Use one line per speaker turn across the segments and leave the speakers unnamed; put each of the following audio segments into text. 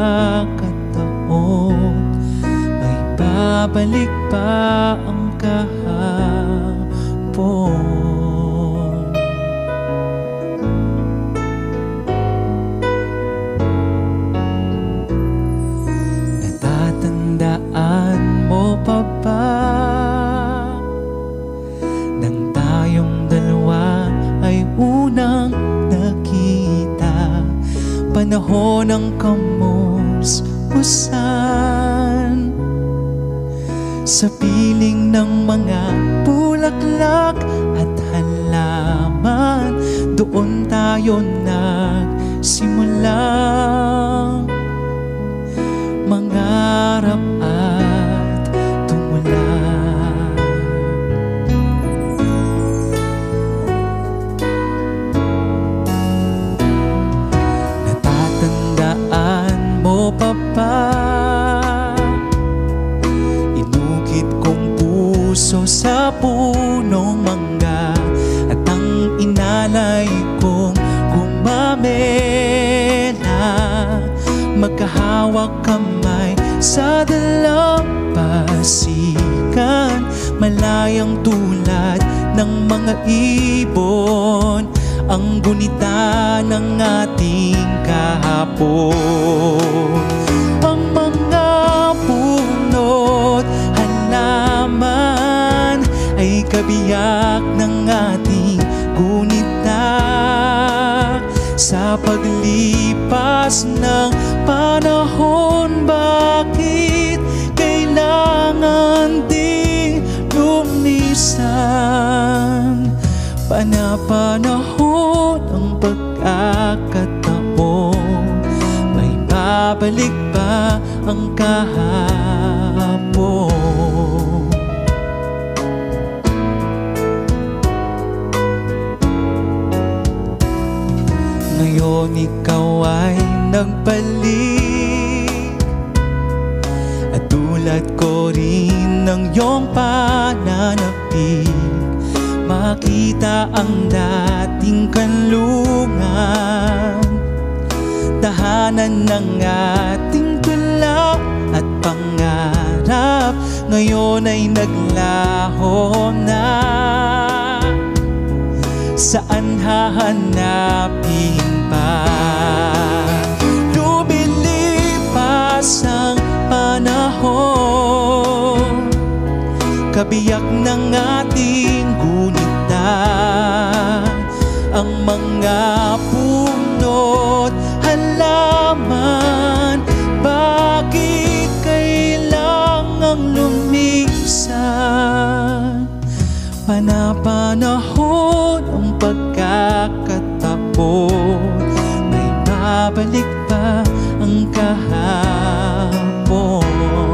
pagkakataon, may babalik pa ang kahapon. Natatandaan mo pa ba nang tayong dalawa ay unang nakita, panahon ng kamusmusan, sa piling ng mga bulaklak at halaman, doon tayo nagsimulang mangarap at tumulak. Natatandaan mo pa ba inukit kong puso sa punong mangga, at ang inalay kong gumamela, magkahawak kamay sa dalampasigan, malayang tulad ng mga ibon, ang gunita ng ating kahapon. Ang mga punot halaman ay kabiyak ng ating gunita, sa paglipas ng panahon, bakit kailangan ding lumisan? Panapanahon ang pagkakataon, may babalik ba ang kahapon? Ngayon ikaw ay nagbalik, at tulad ko rin ng iyong pananapik, makita ang dating kanlungan, tahanan ng ating tula at pangarap, ngayon ay naglaho na. Saan hahanapin pa? Lumilipas ang panahon, kabiyak ng ating gunita, ang mga punot halaman, bakit kailangang lumisan? Panapanahon ang pagkakataon, may babalik pa ang kahapon.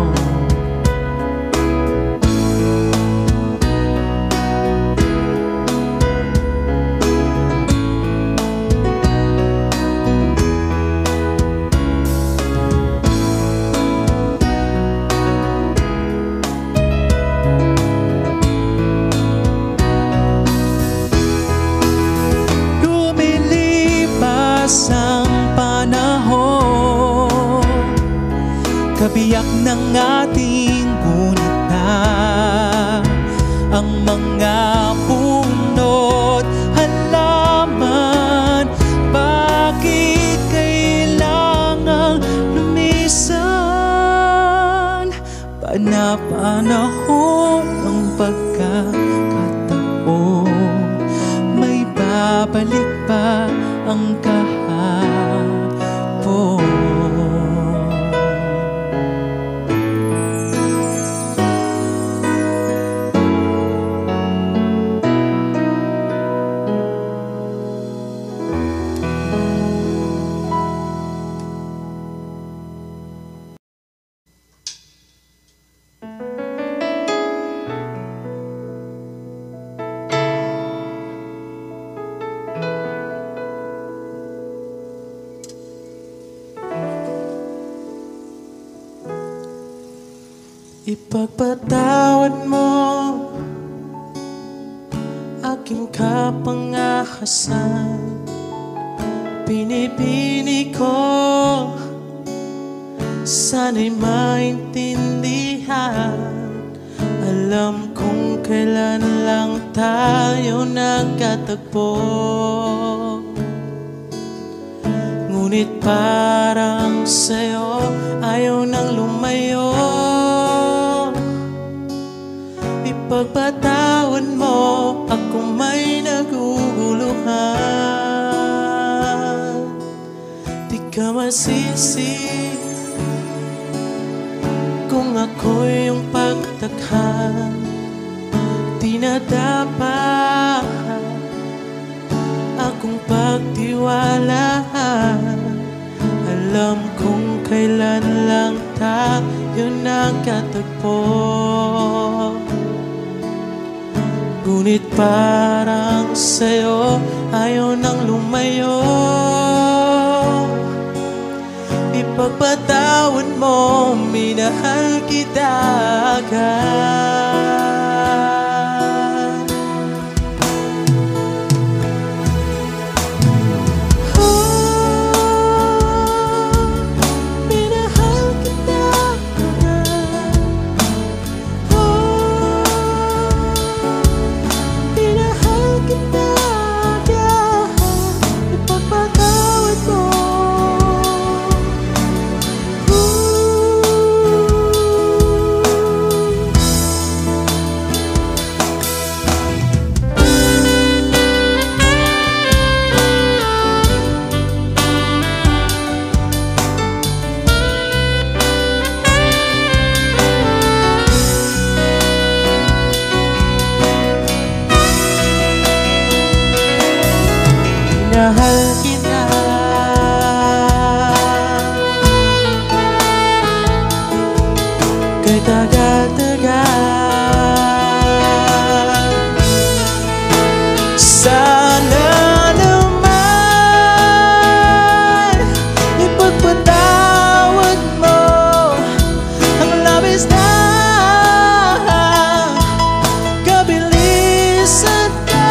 Ang panahon, kabiyak ng ating gunita, ang mga punot halaman, bakit kailangang lumisan? Panapanahon ang pagkakataon, may babalik pa ang kahapon. Ipagpatawad mo aking kapangahasan, pinipili ko sana'y maintindihan. Alam kong kailan lang tayo nagkatagpo, ngunit parang sa'yo ayaw nang lumayo. Ipagpatawad mo ako may naguguluhan. Di ka masisi kung ako'y iyong pagtakhan. Di na dapat akong pagtiwalaan. Alam kong kailan lang tayo nagkatagpo, ngunit parang sa'yo ayaw nang lumayo. Ipagpatawad mo, minahal kita agad. Minahal kita, kay tagal-tagal. Sana naman ipagpatawad mo ang labis na kabilisan ko.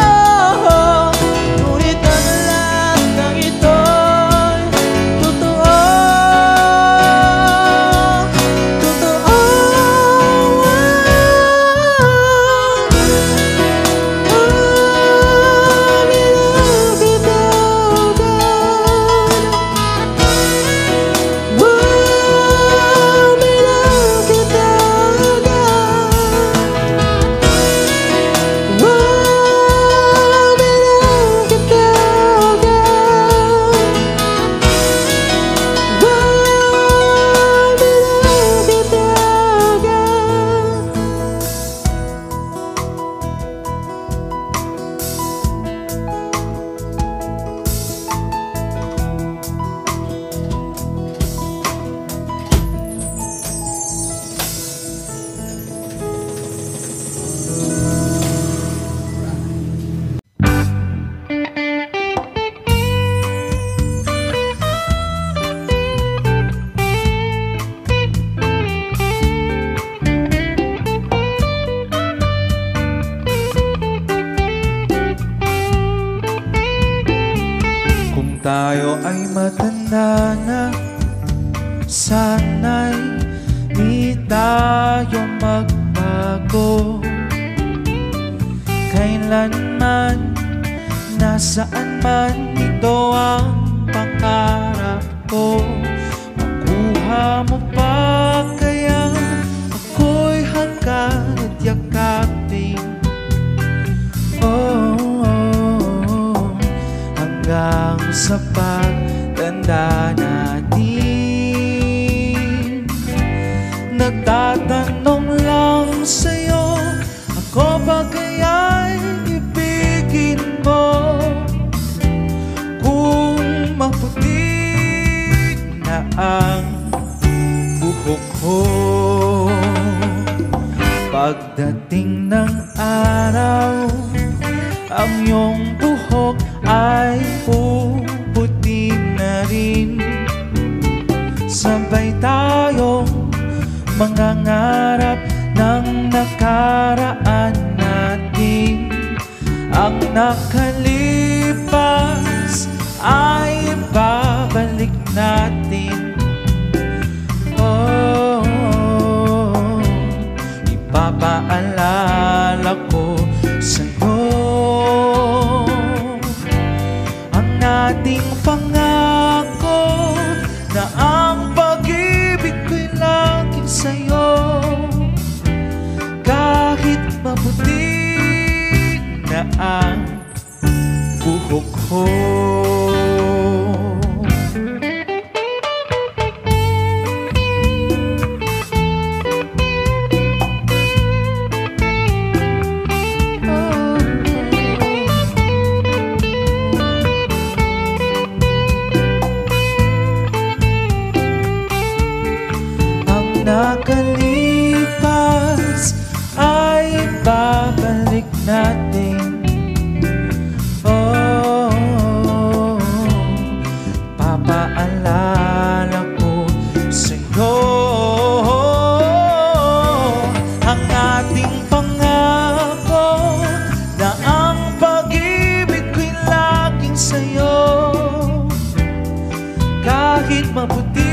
Tayo ay matanda na, sana'y di tayo magbago. Kailanman, nasaan man, ito ang pangarap ko. Makuha mo pa kaya ako'y hanggang yakapin. Hanggang sa pagtanda natin, nagtatanong lang sa'yo, ako ba kaya'y ibigin mo? Kung maputi na ang buhok ko, pagdating ng araw, ang iyong buhok ay puputi na rin. Sabay tayong mangangarap ng nakaraan natin. Ang nakalipas ay babalik natin. Oh, ko.
Nakalipas ay babalik natin. Oh, papaalala ko sa'yo ang ating pangako na ang pag-ibig ko'y laging sa'yo. Kahit maputi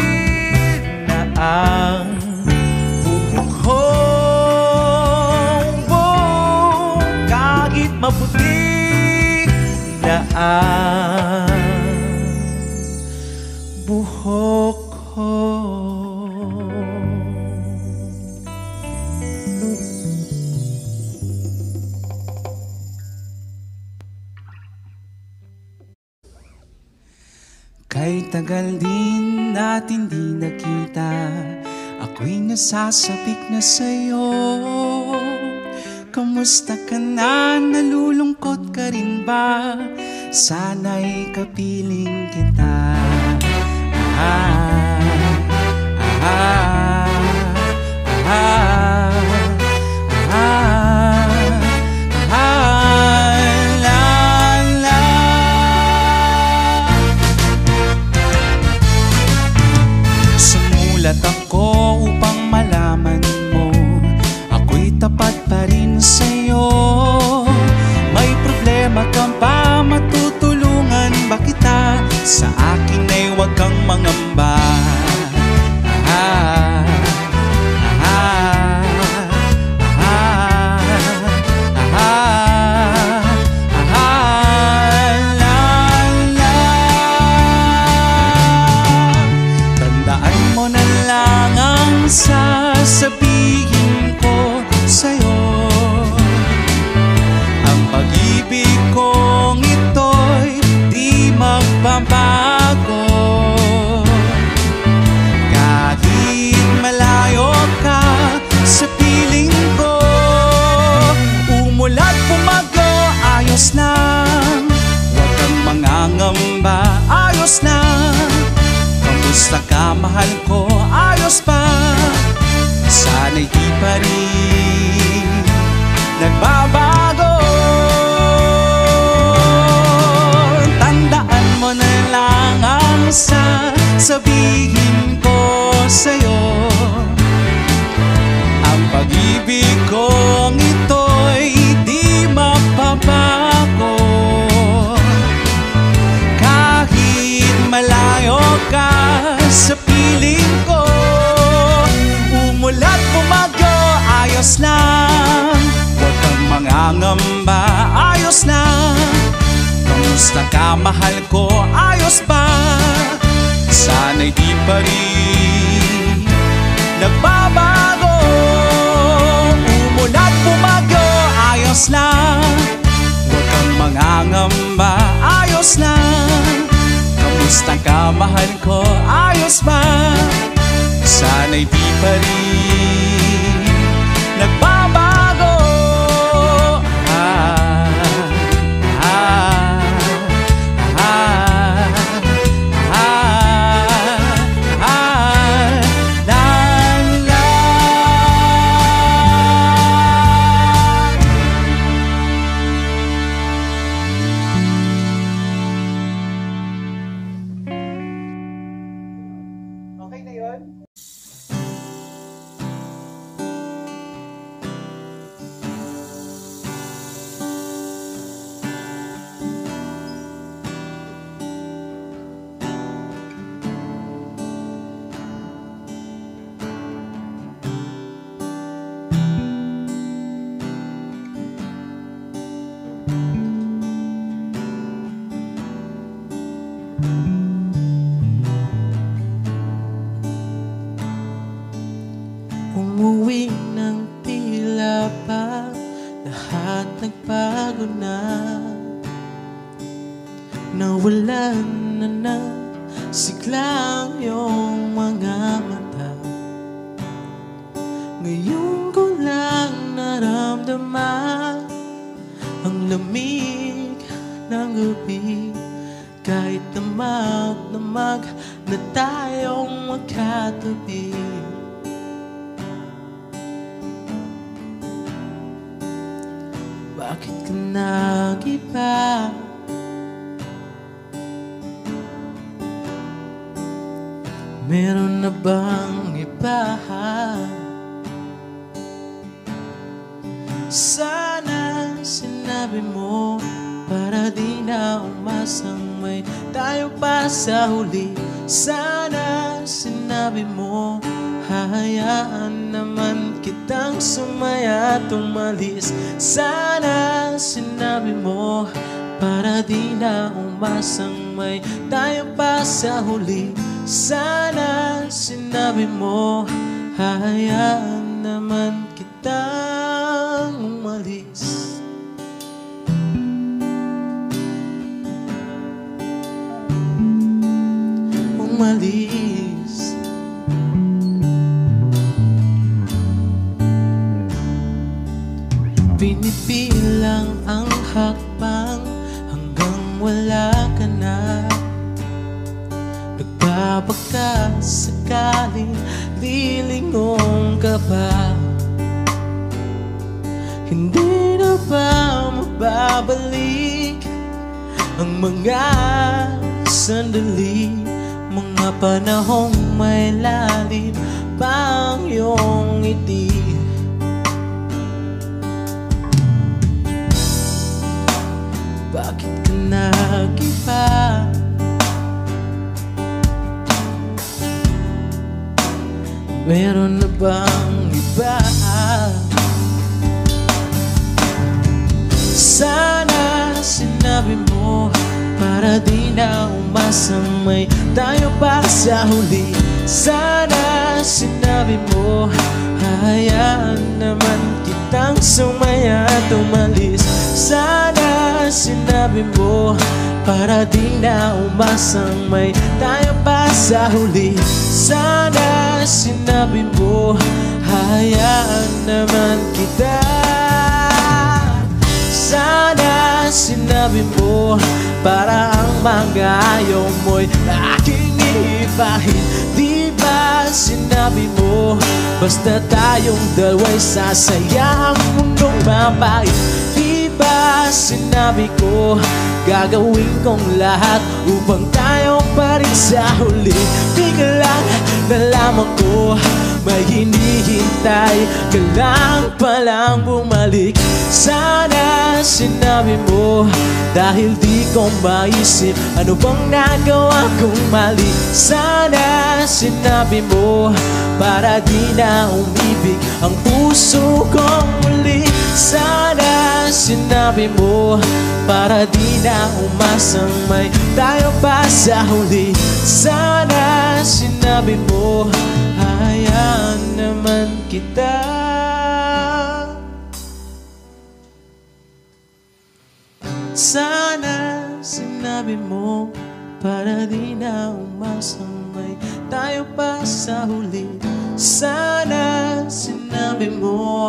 ang buhok ko, kahit maputi na ang buhok ko. Kay tagal din natin di nakita, ako'y nasasabik na sa'yo. Kamusta ka na? Nalulungkot ka rin ba? Sana'y kapiling kita. Sumulat ako upang malaman mo, ako'y tapat pa rin sa'yo. May problema ka ba? Matutulungan ba kita? Sa akin ay huwag kang mangamba. Sasabihin ko sa'yo, ang pag-ibig kong ito'y di magbabago. Kahit malayo ka sa piling ko, umulat pumago, ayos lang. Huwag kang mangangamba, ayos lang. Kamusta ka, mahal ko, ayos pa. Sana'y di pa rin nagbabago. Tandaan mo na lang ang sasabihin ko sa'yo, ang pag-ibig kong ito'y di mapabago. Kahit malayo ka sa piling ko, umulat pumago, ayos lang. Huwag kang mangangamba, ayos lang. Kamusta ka, mahal ko, ayos ba? Sana'y di pa rin nagbabago. Umulat pumago, ayos lang. Huwag kang mangangamba, ayos lang. Kamusta ka, mahal ko, ayos ba? Sana'y di pa rin nagbabago. Okay na yun?
lang yung mga mata. Ngayon ko lang naramdaman ang lamig ng gabi. Kahit damag na tayong magkatabi. Bakit ka nag-iba? Meron na bang iba? Sana sinabi mo para di na umasang may tayo pa sa huli. Sana sinabi mo hahayaan naman kitang sumaya at umalis. Sana sinabi mo para di na umasang may tayo pa sa huli. Sana sinabi mo hahayaan naman kitang umalis. Umalis. Pinipilang ang hakbang hanggang wala ka na. Nagbabaka sakaling lilingon ka ba? Hindi na ba mababalik ang mga sandali, mga panahong may lalim pa ang iyong ngiti? Bakit ka nag-iba? Meron na bang iba? Sana sinabi mo para di na umasang may tayo pa sa huli. Sana sinabi mo hahayaan naman kitang sumaya at umalis. Sana sinabi mo para di na umasang may tayo pa sa huli. Sana sinabi mo hahayaan naman kita. Sana sinabi mo para ang mga ayaw mo'y aking iibahin. Di ba sinabi mo basta tayong dalawa'y sasaya ang mundong mapait? Di ba sinabi ko gagawin kong lahat upang tayo pa rin sa huli? Biglang nalaman ko may hinihintay ka lang palang bumalik. Sana sinabi mo dahil di ko maisip ano bang nagawa kong mali. Sana sinabi mo para di na umibig ang puso kong muli. Sana sinabi mo para di na umasang may tayo pa sa huli. Sana sinabi mo hayaan naman kita. Sana sinabi mo para di na umasang may tayo pa sa huli. Sana sinabi mo.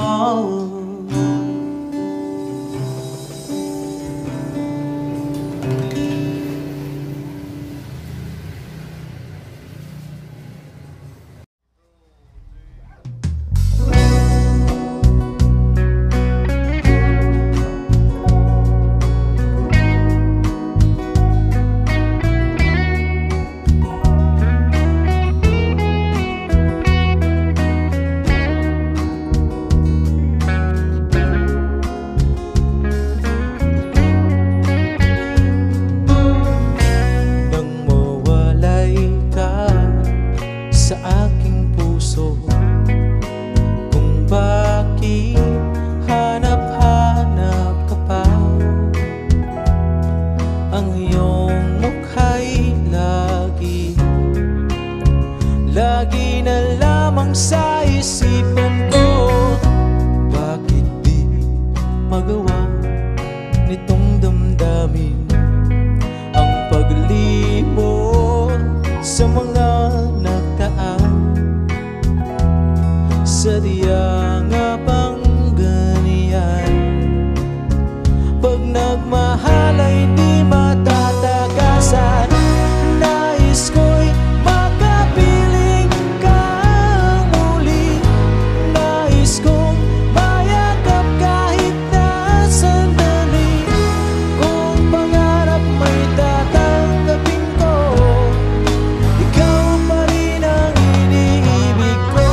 Lagi na lamang sa isipan ko, bakit di magawa nitong damdamin ang paglimot sa Sadya nga bang ganyan? Pag nagmahal ay di matatagasan. Nais ko'y makapiling kang muli. Nais kong mayakap kahit na sandali. Kung pangarap may tatanggapin ko, ikaw pa rin ang iniibig ko.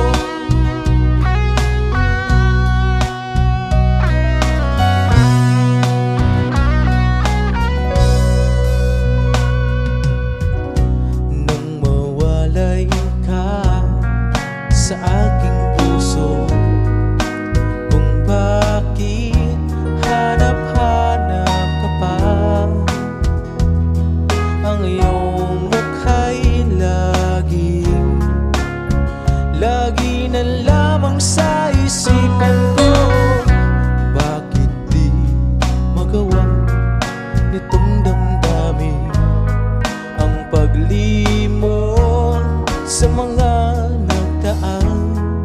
Nang mawalay ka sa aking puso, kung bakit hanap-hanap ka pa, ang iyong mukha'y lagi na lamang sa isipan ko. Bakit di magawa nitong damdamin ang paglimon sa mga nagdaan?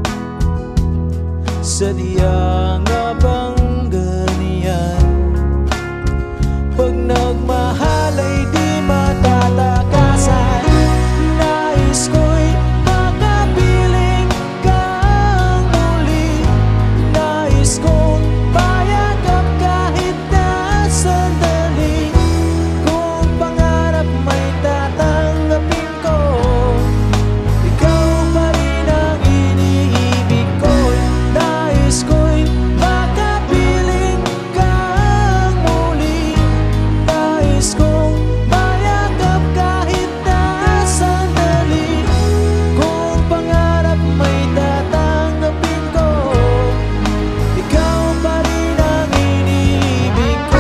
Sadya nga bang ganyan? Pag nagmahal ay di matatakasan. Nais ko'y makapiling kang muli. Nais kong mayakap kahit na sandali. Kung pangarap may tatanggapin ko, ikaw pa rin ang iniibig ko. Nais ko'y makapiling kang muli. Nais kong mayakap kahit na sandali. Kung pangarap may tatanggapin ko, ikaw pa rin ang iniibig ko.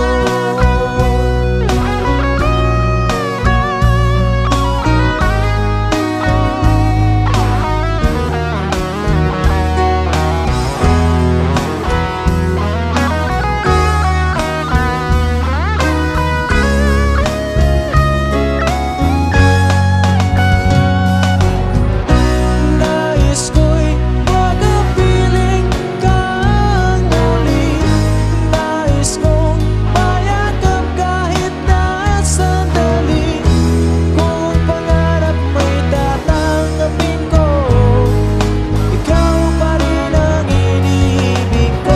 Nais ko'y makapiling kang muli. Nais kong mayakap kahit na sandali. Kung pangarap may tatanggapin ko, ikaw pa rin ang iniibig ko.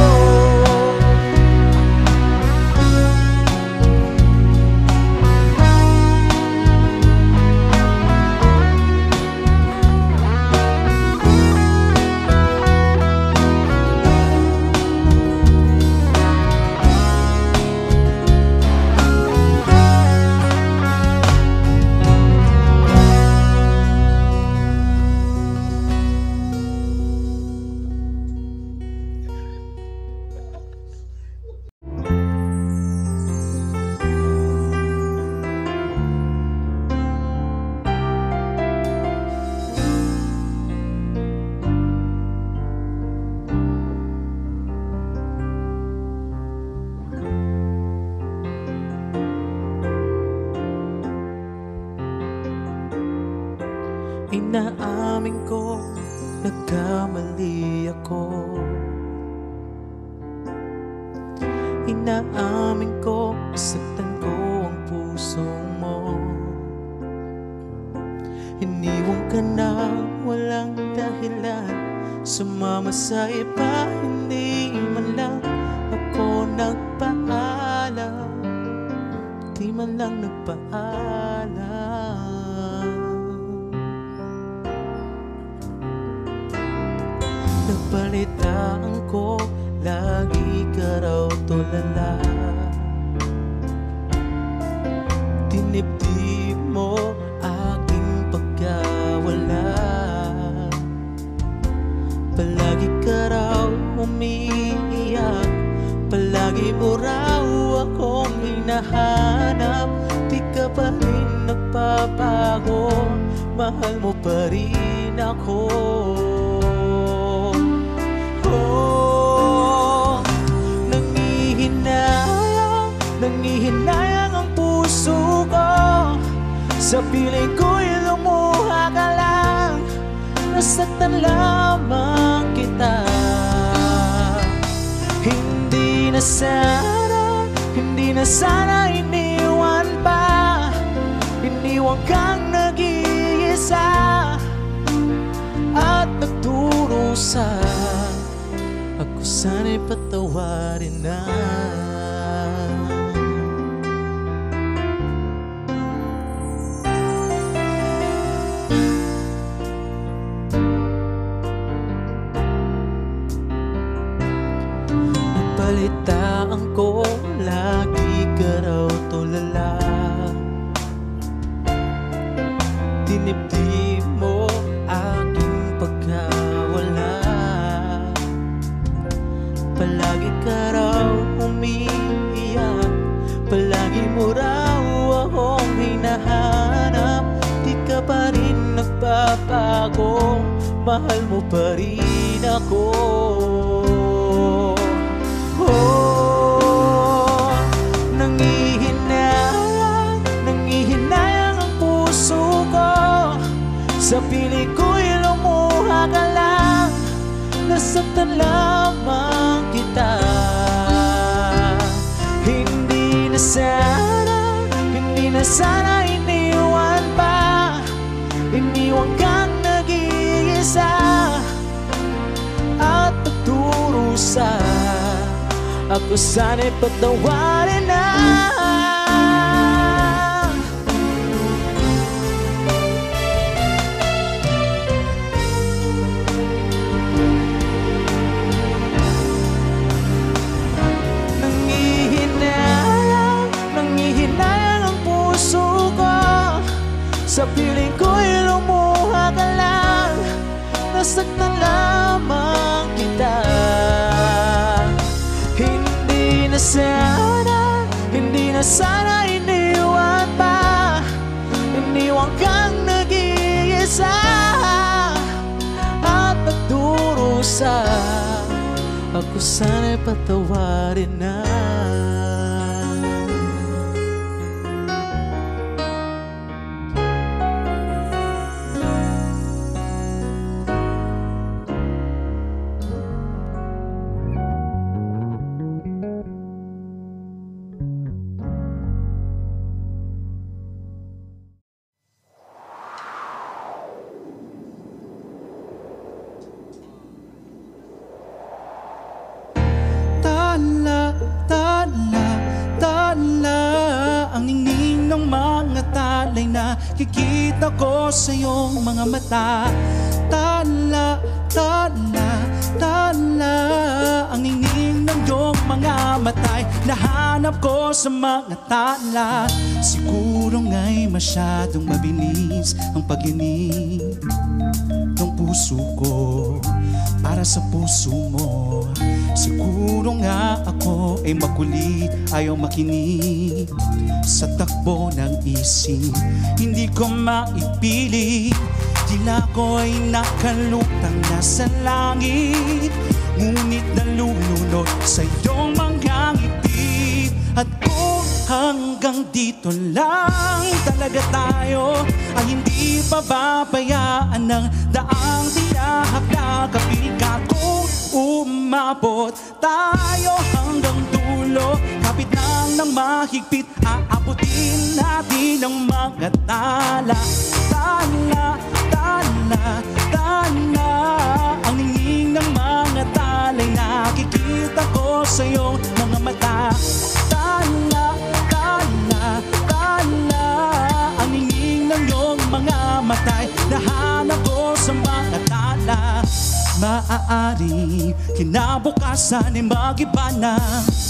Inaamin ko, nagkamali ako. Inaamin ko, nasaktan ko ang puso mo. Iniwan ka na walang dahilan, sumama sa iba, hindi man lang ako nagpaalam. Di man lang nagpaalam. Nagpalitaan ko, lagi ka raw tulala. Dinibdib mo aking pagkawala. Palagi ka raw umiiyak, palagi mo raw akong hinahanap. Di ka pa rin nagpapago, mahal mo pa rin ako. Nangihinayang ang puso ko, sa piling ko'y lumuha ka lang. Nasaktan lamang na sana iniwan pa. Iniwan kang nag-iisa at nagdurusa. Ako sana'y patawarin na. Balitaan ko, lagi ka raw tulala. Dinibdib mo aking pagkawala. Palagi ka raw umiiyak, palagi mo raw akong hinahanap. Di ka pa rin nagbabago, mahal mo pa rin ako. Nangihinayang ang puso ko. Sa piling ko'y lumuha ka lang, nasaktan lamang kita. Hindi na sana iniwan pa. Iniwan kang nag-iisa at nagdurusa. Ako sana'y patawarin na. Nangihinayang ang puso ko. Sa piling ko'y lumuha ka lang, nasaktan lamang kita. Hindi na sana iniwan pa. Iniwan kang nag-iisa at nagdurusa. Ako sana'y patawarin na.
Kikita ko sa iyong mga mata. Tala, tala, tala. Ang ningning ng iyong mga matay nahanap ko sa mga tala. Siguro nga'y masyadong mabilis ang pag-inip ng puso ko para sa puso mo. Siguro nga ako ay makulit, ayaw makinig sa takbo ng isip. Hindi ko maipilit, tila ko'y nakalutang nasa langit. Ngunit nalulunod sa iyong mga ngiti. At kung hanggang dito lang talaga tayo, ay hindi pababayaan ng daang tinahak na kapigat. Kung umabot tayo hanggang dulo, kapit lang ng mahigpit, aabutin natin ang mga tala. Tala, tala, tala. Ang ningning ng mga tala'y nakikita ko sa iyong mga mata. Tala, tala, tala. Ang ningning ng iyong mga mata'y nahanap ko sa mga tala. Maaari kinabukasan ay mag-iba na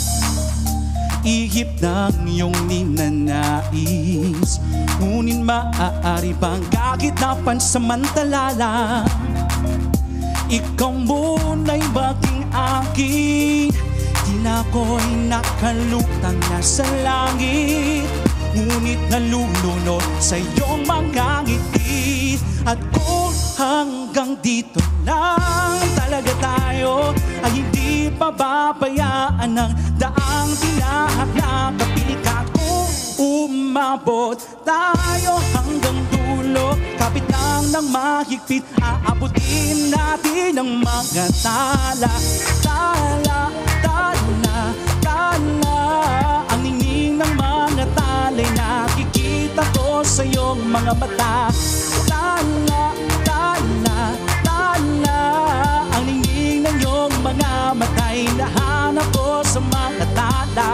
ihip ng iyong ninanais. Ngunit maaari bang kahit na pansamantala lang, ikaw muna'y maging akin. Tila ko'y nakalutang nasa langit, ngunit nalulunod sa iyong mga ngiti. At kung hanggang dito lang talaga tayo, ay hindi pababayaan ng daang tinahak na kapikat. Kung umabot tayo hanggang dulo, kapit lang ng mahigpit, aabutin natin ang mga tala. Tala, tala, tala. sa iyong mga mata. Tala, tala, tala, ang ningning ng iyong mga mata'y nahanap ko sa mga tala.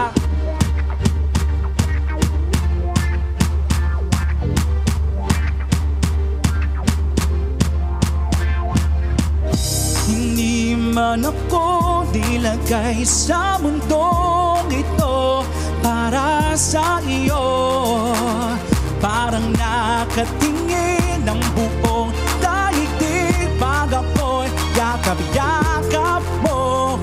Hindi man ako nilagay sa mundong ito para sa iyo. Parang nakatingin ng buong daigdig pag ako'y yakap-yakap mo.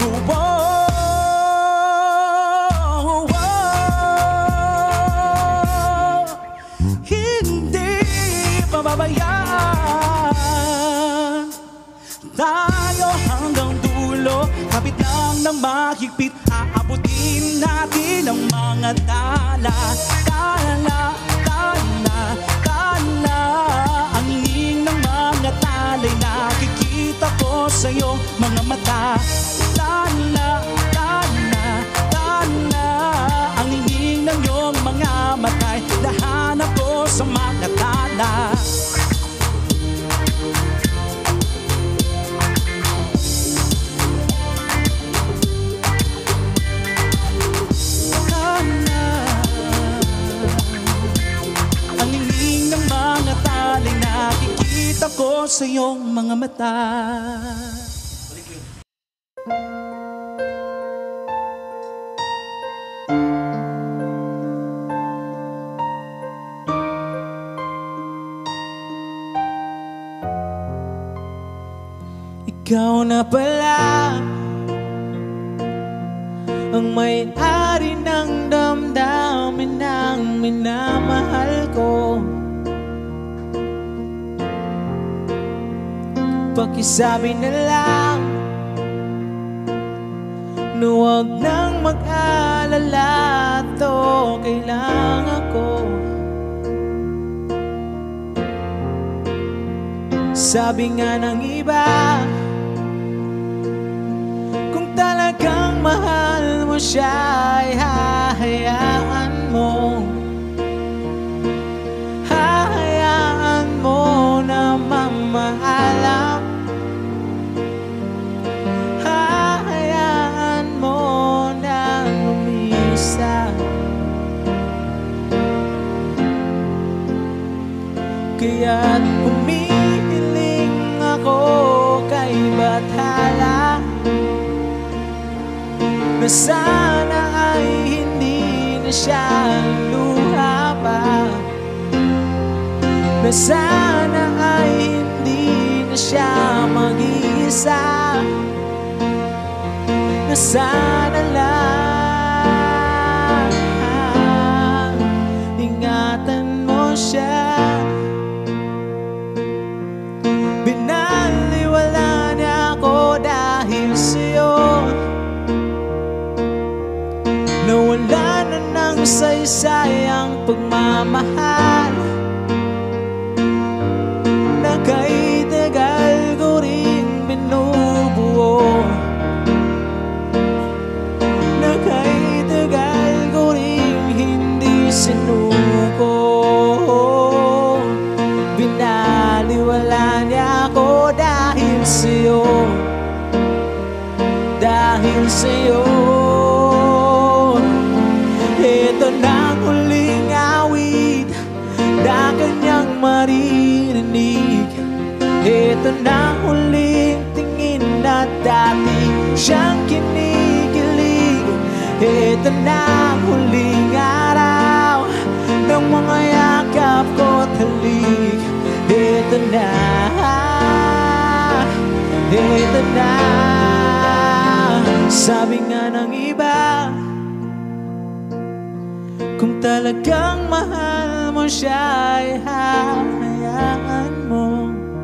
Hindi pababayaan tayo hanggang dulo, kapit lang ng mahigpit, aabutin natin ang mga tala. Tala, tala, tala, ang hingin ng mga tala'y nakikita ko sa iyong mga mata. Tala, tala, tala, ang hingin ng iyong mga mata'y nahanap ko sa mga tala. Nakikita ko sa iyong mga mata.
Ikaw na pala ang may-ari ng damdamin ng minamahal ko. Pakisabi na lang na huwag nang mag-alala, to kailangan ko. Sabi nga ng iba, kung talagang mahal mo siya ay hahayaan mo. Hahayaan mo na mamaalam. Hahayaan mo na lumisa. Kaya't humihiling ako kay Bathala na sana ay hindi na siya luha pa, na sana ay hindi na siya mag-iisa, na sana lang ingatan mo siya. Binaliwala niya ako dahil sa'yo, nawala na ng saysay ang pagmamahal na kay tagal ko ring binubuo, na kay tagal ko ring hindi sinuko. Binaliwala niya ako dahil sa'yo, dahil sa'yo. Ito na ang huling awit na kanyang maririnig. Ito na ang huling tingin na dati siyang kinikilig. Ito na ang huling araw ng mga yakap ko't halik. Ito na, ito na. Sabi nga ng iba, kung talagang mahal mo siya ay hahayaan mo.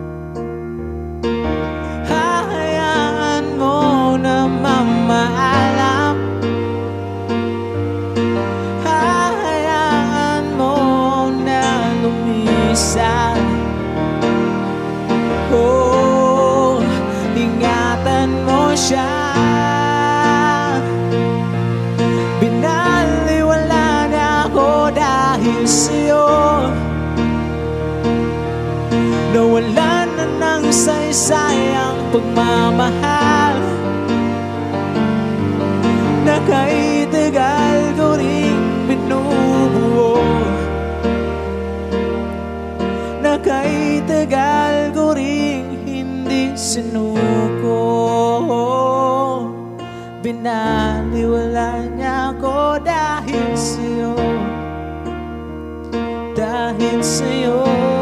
Hahayaan mo na mamaalam. Hahayaan mo na lumisan. Oh, ingatan mo siya. Binaliwala na ako dahil sa'yo, pagmamahal na kahit tagal ko rin binubuo, na kahit tagal ko rin hindi sinuko. Binaliwala niya ako dahil sa'yo, dahil sa'yo.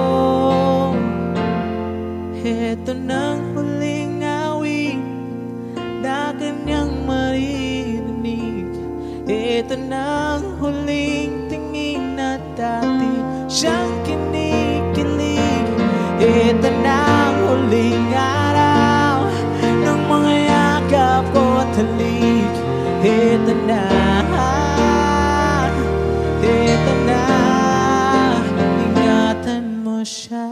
Ito nang huling awit na kanyang maririnig. Ito nang huling tingin na dati siyang kinikilig. Ito nang huling araw ng mga yakap ko at halik. Ito na, ingatan mo siya.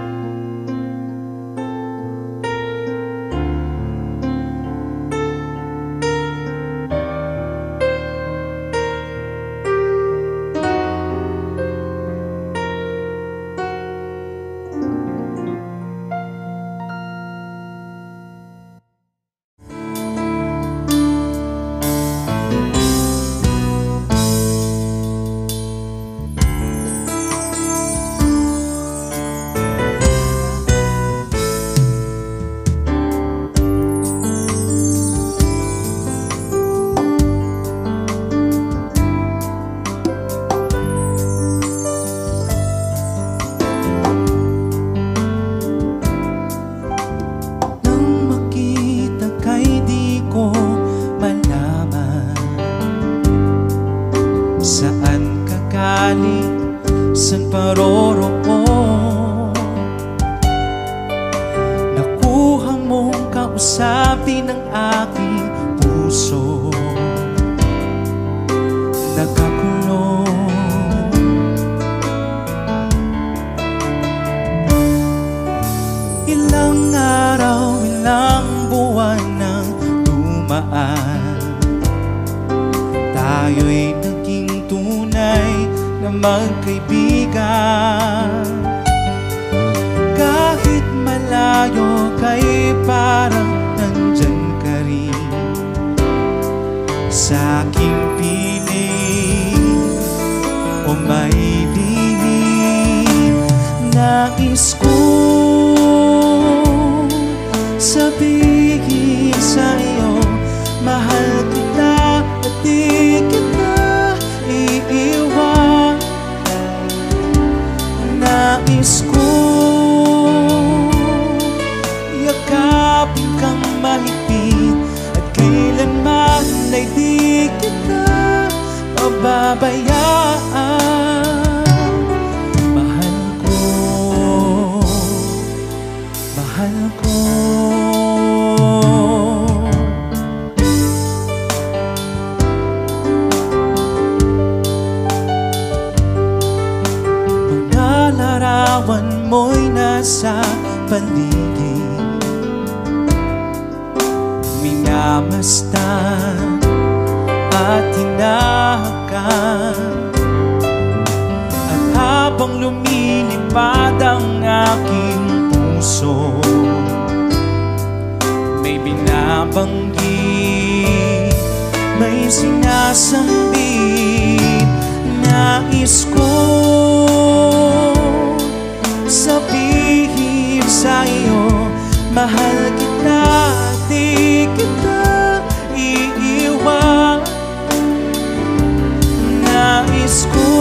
Saan ka galing, saan paroroon? Nakuha mong kausapin ang aking puso, nakakulong. Ilang araw, ilang buwan nang dumaan, tayo'y naging tunay na magkaibigan. Kahit malayo kay parang nandyan ka rin sa aking piling o may lihim. Nais ko sabihin sa'yo, mahal kita at di kita iiwan. Nais ko yakapin kang mahigpit at kailanman ay di kita pababayaan. Mahal ko, mahal ko. Larawan mo'y nasa paligid, minamastan at hinahakan. At habang lumilipad ang aking puso, may binabanggit, may sinasambit. Nais ko sabihin sa'yo, mahal kita, di kita iiwan. Nais ko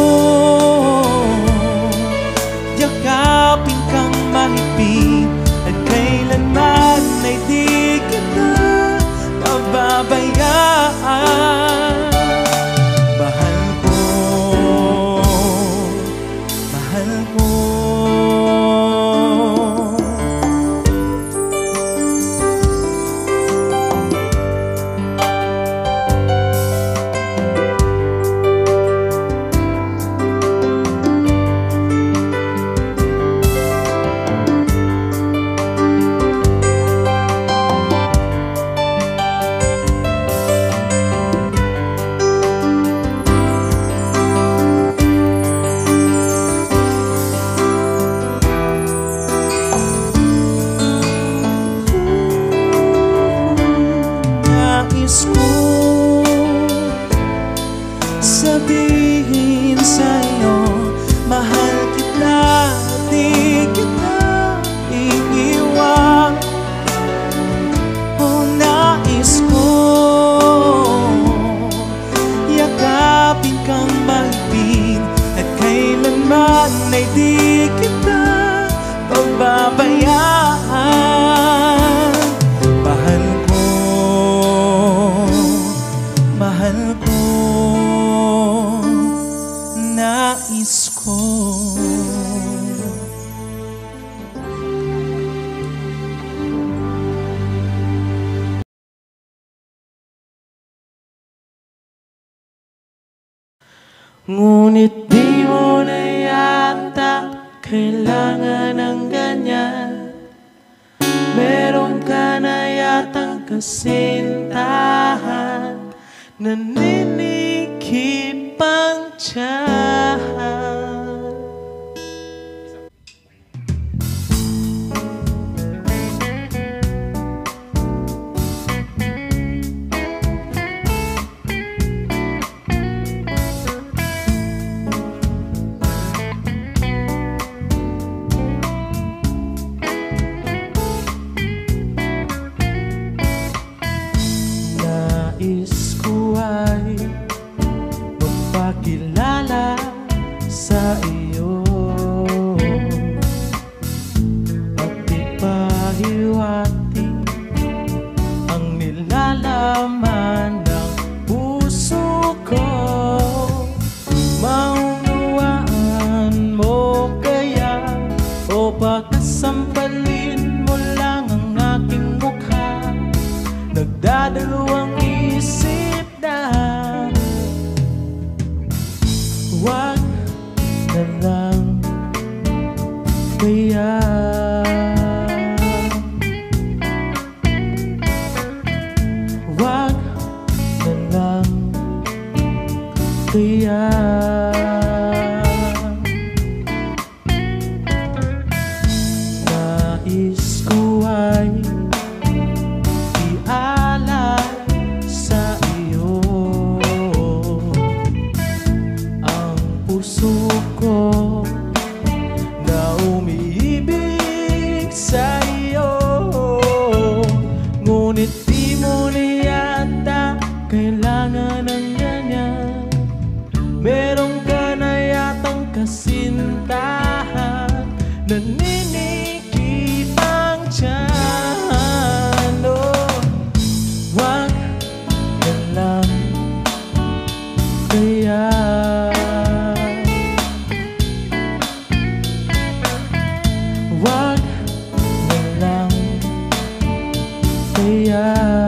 yakapin kang mahigpit at kailanman ay di kita pababayaan. Mahal ko, mahal ko.
Ngunit di mo na yata kailangan ng ganyan. Meron ka na yatang kasintahan, naninikip ang tiyahan. Nais ko ay magpakilala sa iyo at ipahiwati ang nilalaman ng puso ko. Maunawaan mo kaya o baka sampalin mo lang ang aking mukha? Nagdadalawang isip na wag na lang kaya. Wag na lang kaya. Nais ko ay ialay sa iyo ang puso ko na umiibig sa iyo. Ngunit di mo na yata kailangan ng ganyan. Meron ka na yatang kasintahan, naninikip ang tiyan. Wag na lang kaya. Wag na lang kaya.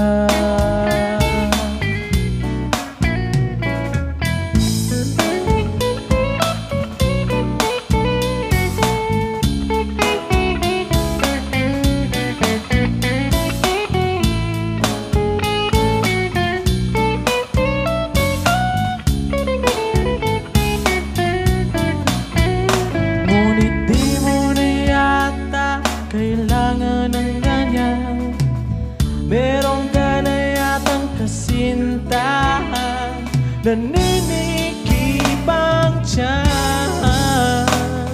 Ngunit di mo na yata kailangan ng ganyan. Meron ka na yatang kasintahan, naninikip ang tiyan.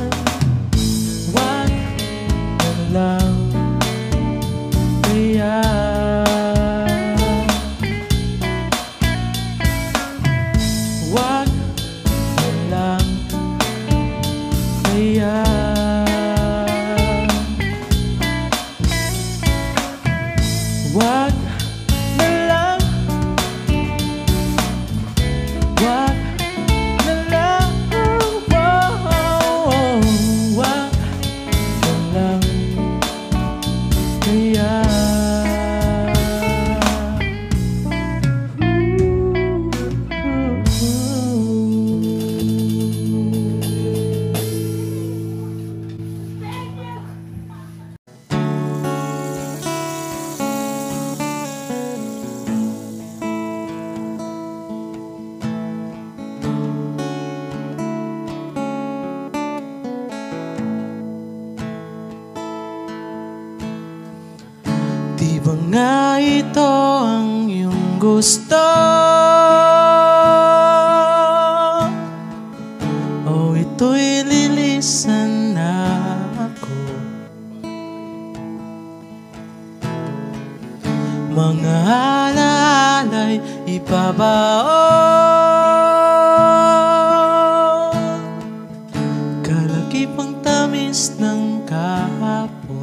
Wag na lang kaya. Wag na lang kaya. Wag na lang. Wag na lang. Wag na lang kaya. Di ba nga ito ang iyong gusto? O ito'y lilisan na ako? Mga alaala'y ibabaon, kalakipang tamis ng kahapon.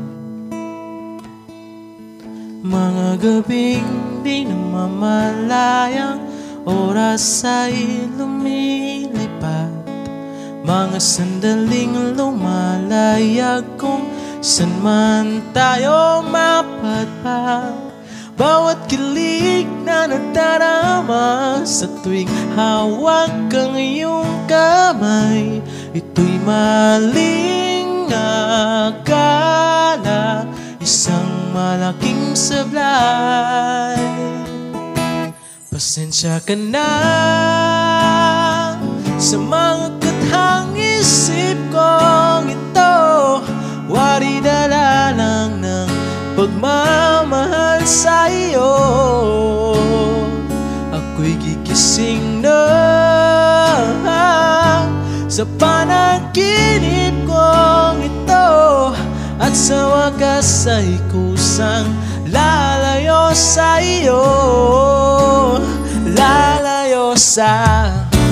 Mga gabing di namamalayang oras ay lumilipad. Mga sandaling lumalayag kung san man tayo mapadpad. bawat kilig na nadarama sa tuwing hawak ang iyong kamay. Ito'y maling akala, isang malaking sablay. Pasensya ka na sa mga kathang isip kong ito. Wari dala lang ng pagmamahal sa iyo. Ako'y gigising na sa panaginip kong ito, at sa wakas ay kusang lalayo sa iyo. Lalayo sa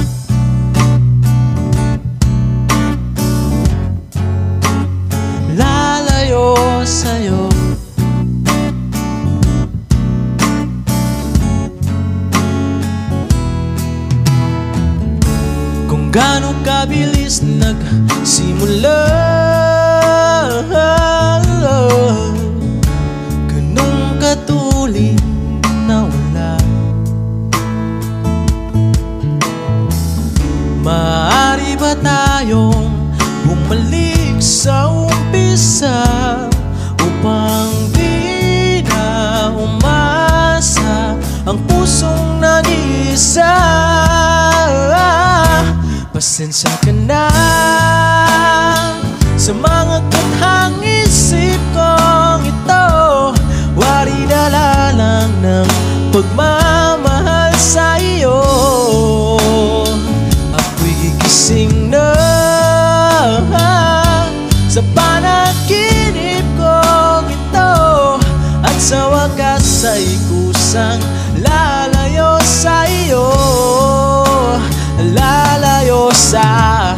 lalayo sa'yo. Kung gaano kabilis nagsimula, ganun katuloy na wala. Maaari ba tayong bumalik sa umpisa upang di na umasa ang pusong nag-iisa? Pasensya ka na sa mga kathang isip kong ito. Wari dala lang ng pagmamahal sa iyo. Ako'y gigising na sa panaginip kong ito, at sa wakas ay kusang lalayo sa iyo. Lalayo sa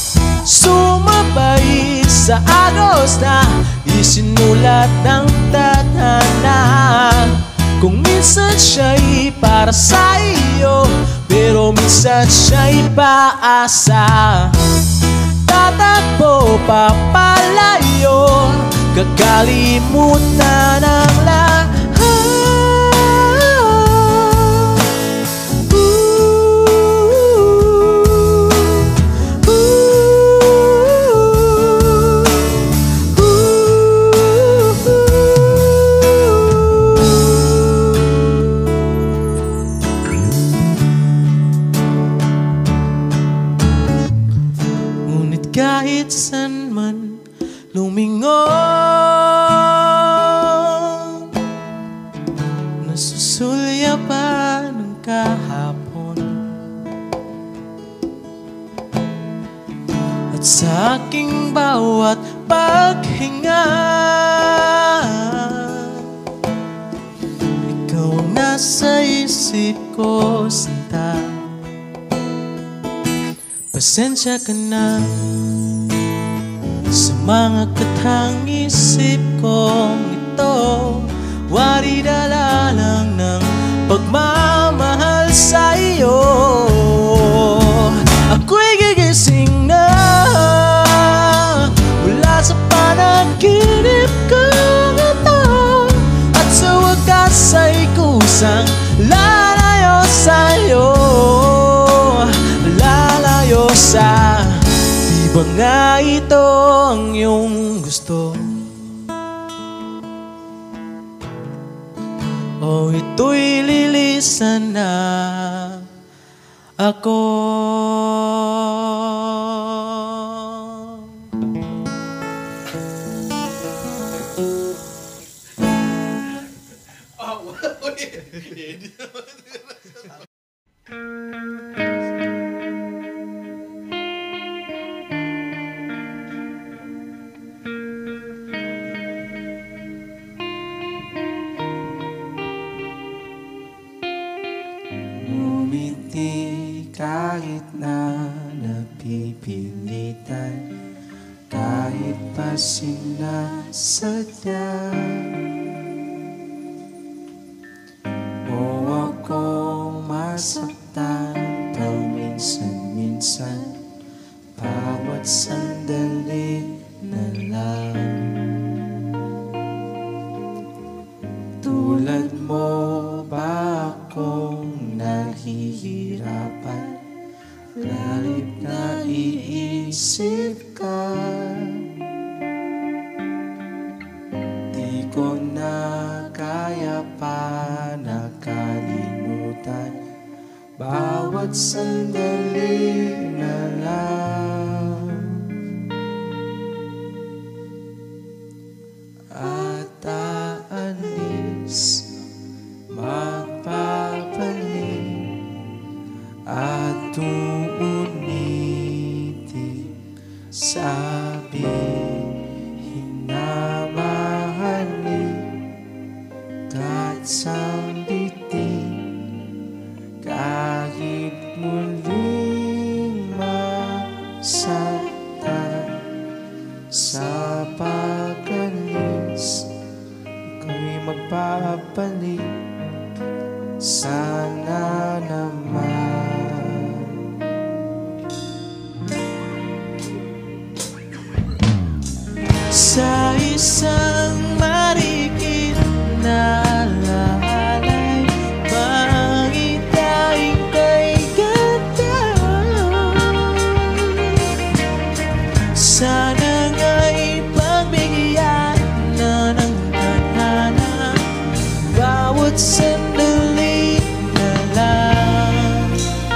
sumabay sa agos na isinulat ng tadhana. Kung minsan siya'y para sa iyo, pero minsan siya'y paasa. Tatakbo papalayo, kakalimutan ang lahat. Kahit san man lumingon, nasusulyapan ng kahapon, at sa aking bawat paghinga, ikaw ang nasa isip ko, sinta. Pasensya ka na sa mga kathang isip kong ito. Wari dala lang ng pagmamahal sa iyo. Ako'y gigising na mula sa panaginip kong ito, at sa wakas ay kusang lalayo sa'yo. Lalayo sa, di ba nga ito ang iyong gusto? O ito'y lilisan na ako.
Ngumiti kahit na napipilitan, kahit pa sinasadya. O akong masaktan paminsan-minsan, bawat sandali na lang.
Tulad mo ba akong nahihirapan? Lalit na iisip ka, di ko na kaya pa nakalimutan bawat sandali na lang. At aalis, magpapalik at uunitin, sabihin na mahalin kahit sambitin, kahit muling masaktan. Sa pag-alis ako'y magpapalik, sana naman. Sa isang marikit na alalay, mangitain kay ganda. Sana nga'y pagbigyan na ng tadhana bawat sandali na lang.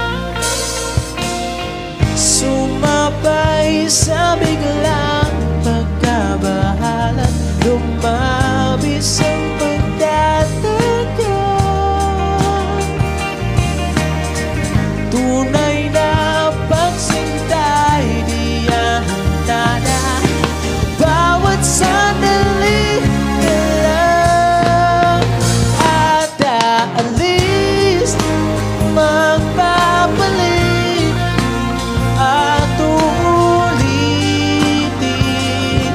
Sumabay sa biglang pagkabahala, lumabis ang pagtataga. Tunay na pagsintay, di handa bawat sandali na lang. At aalis, magpapalik at uulitin,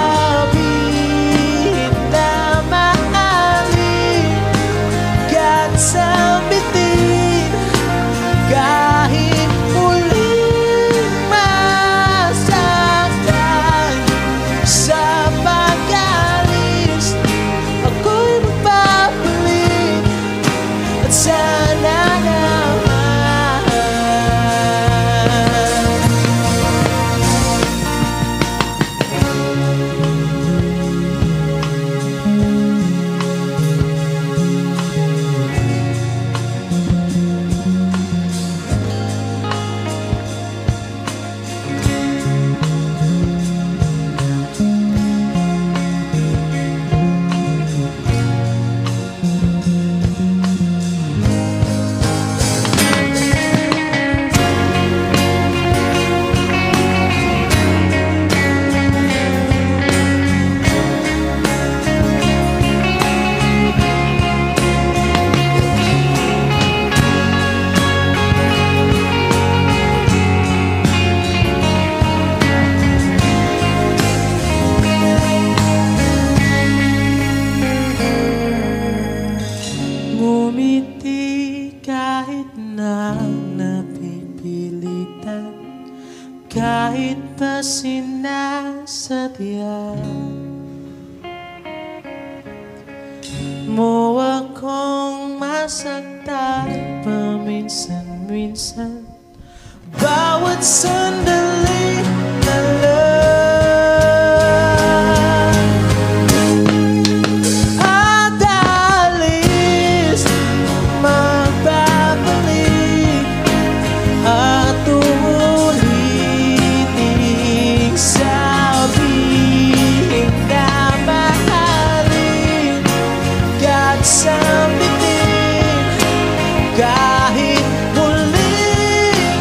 sabihin na mahalin kahit sambitin, kahit muling masaktan. Sa pag-alis ako'y magpapalik at sana naman. Ngumiti kahit na napipilitan, kahit pa sinasadya mo akong masaktan paminsan-minsan, bawat sandali na lang. At aalis, magpapalik at uulitin, sabihin na mahalin kahit sambitin, kahit muling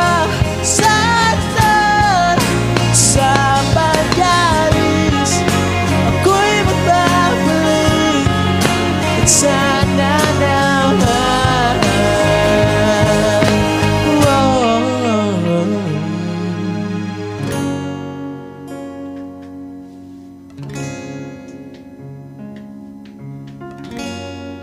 masaktan. Sa pag-alis ako'y magpapalik at sana naman. Whoa.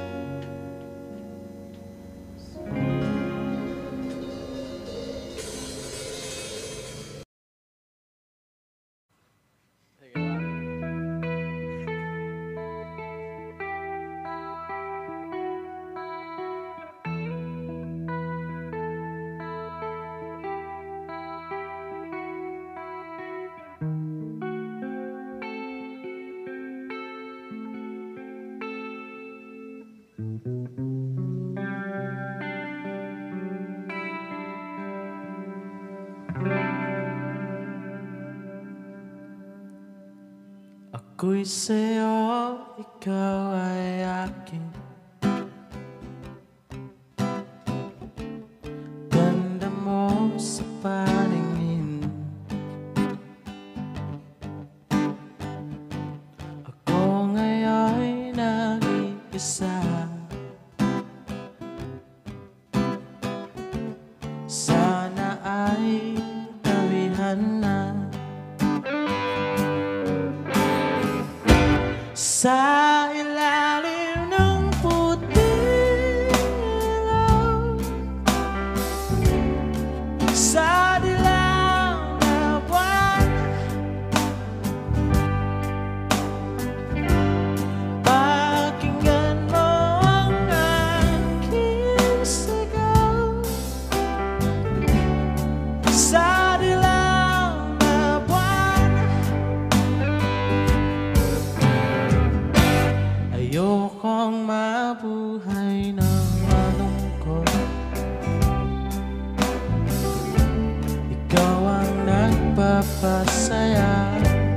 Ako'y sa'yo, ikaw ay akin. Ganda mo sa paningin. Ako ngayon'y nag-iisa. Sana ay tawihan na sa ilalim ng puting ilaw, sa dilaw na buwan. Pakinggan mo ang aking sigaw, sa dilaw na buwan. Ayokong mabuhay ng malungkot. Ikaw ang nagpapasaya.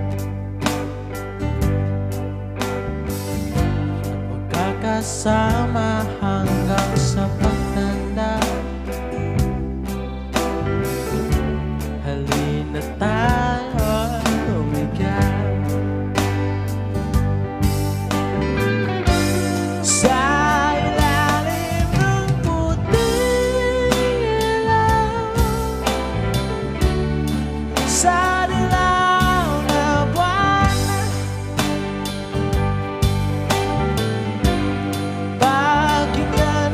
Magkakasama hanggang sa pagtanda. Halina tayo'y tumigaw sa ilalim ng puting ilaw, sa dilaw na buwan. Pakinggan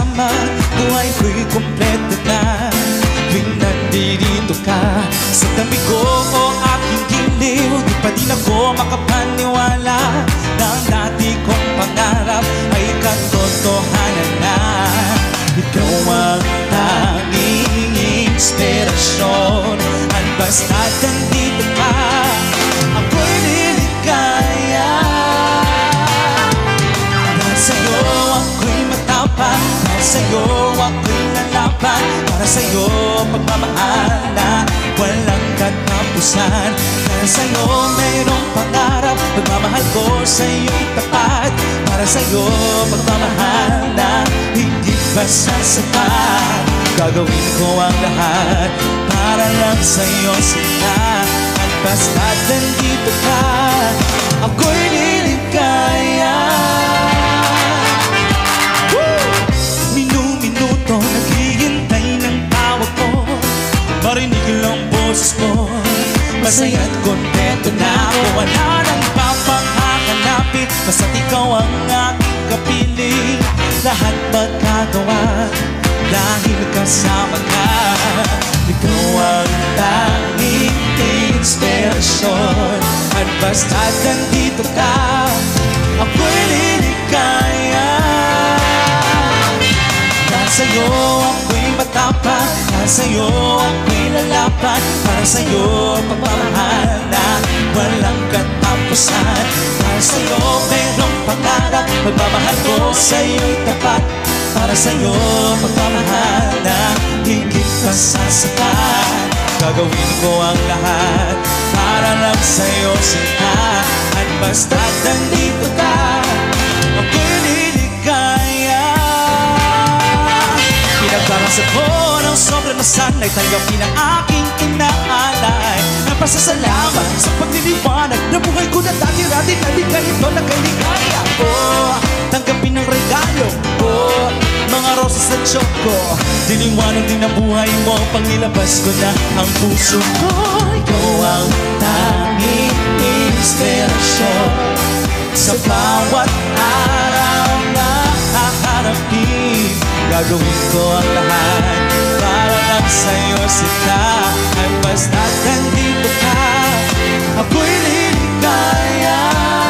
kasama, buhay ko'y kumpleto na. Tuwing nandito ka sa tabi ko o aking giliw, di pa din ako makapaniwala na ang dati kong pangarap ay katotohanan na. Ikaw ang tanging inspirasyon, at basta't nandito ka, ako'y liligaya. Dahil sa'yo ako'y matapang, dahil sa'yo ako'y lalaban, para sa'yo pagmamahal na walang katapusan. Dahil sa'yo mayroong pangarap, pagmamahal ko sa'yo'y tapat, para sa'yo pagmamahal na hindi basta sapat. Gagawin ko ang lahat para lang sa'yo sila, at basta't nandito ka, ako'y liligaya. Minu-minuto naghihintay ng tawag ko, marinig lang boses mo, masaya't kontento na ako. Wala nang papanghahanapin, basta't ikaw ang aking kapiling. Lahat magkagawa dahil kasama ka. Ikaw ang tanging inspirasyon, at basta't nandito ka, ako'y liligaya. Dahil sa'yo ako'y matapang, dahil sa'yo ako'y lalaban, para sa'yo pagmamahal na walang katapusan. Dahil sa'yo mayroong pangarap, pagmamahal ko sa'yo'y tapat, para sa'yo pagmamahal na higit pa sa sapat. Gagawin ko ang lahat para lang sa'yo sila, at basta't nandito ka, ako'y liligaya. Pinagdarasal ko ng sobrang nasanay, tanggapin ang aking inaalay. Napasasalamat sa pagliliwanag na buhay ko na dati-dati na di ganito nagkaligaya. Tanggapin ang regalo ko, mga rosas at choco. Diliwanag din ang buhay mo, pangilabas ko na ang puso ko. Ikaw ang tanging inspirasyon sa bawat araw na haharapin. Gagawin ko ang lahat para lang sa'yo sila, at basta't nandito ka, ako'y liligaya.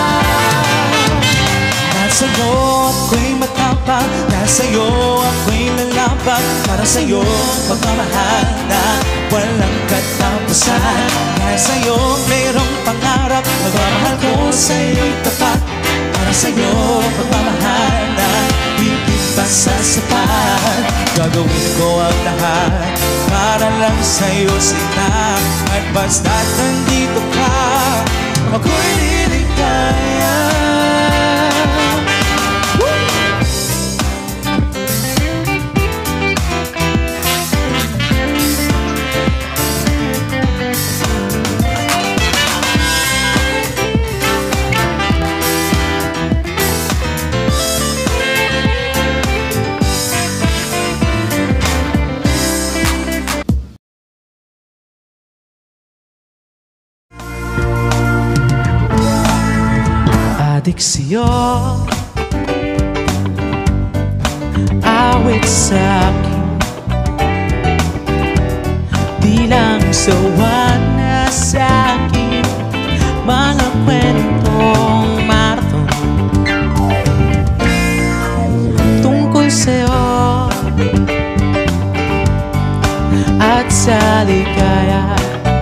Dahil sa'yo ako'y matapang, dahil sa'yo ako'y lalaban, para sa'yo pagmamahal na walang katapusan. Dahil sa'yo mayroong pangarap, pagmamahal ko sa'yo'y tapat, para sa'yo pagmamahal na higit pa sa sapat. Gagawin ko ang lahat para lang sa'yo sila, at basta't nandito ka, ako'y liligaya.
Adik sa'yo, awit sa'kin, di lang sawa na sa'kin, mga kwentong marathon tungkol sa'yo at sa ligaya.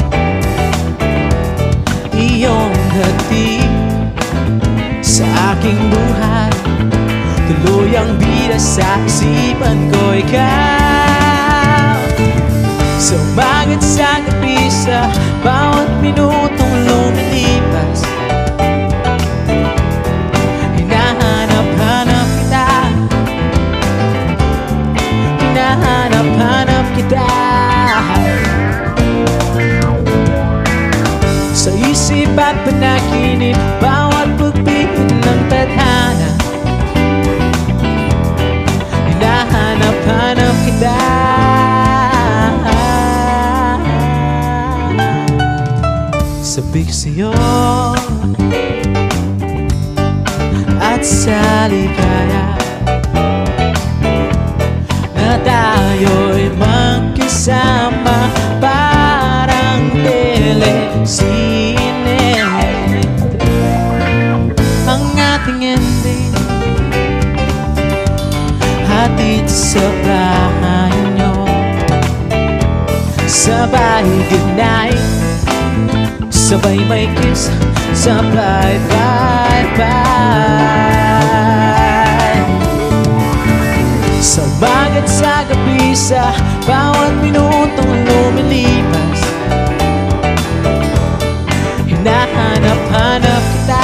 Iyong hatid sa aking buhay, tuloy ang bida sa isipan ko, ikaw. Sumagat sa gabi, sa bawat minutong lumilipas, hinahanap-hanap kita, hinahanap-hanap kita. Sa isip at panaginip, bawat pagpigil ng tadhana, hinahanap-hanap kita. Sabik sa'yo at sa ligaya, hatid sa bahay nyo. Sabay goodnight, sabay may kiss, sabay bye-bye. Sa bagat sa gabi, sa bawat minutong lumilipas, hinahanap-hanap kita,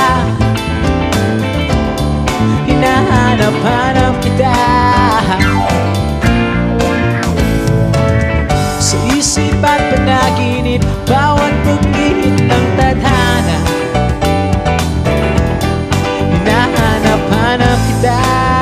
hinahanap-hanap kita. Sa isip at panaginip, bawat pagpihit ng tadhana, hinahanap-hanap kita.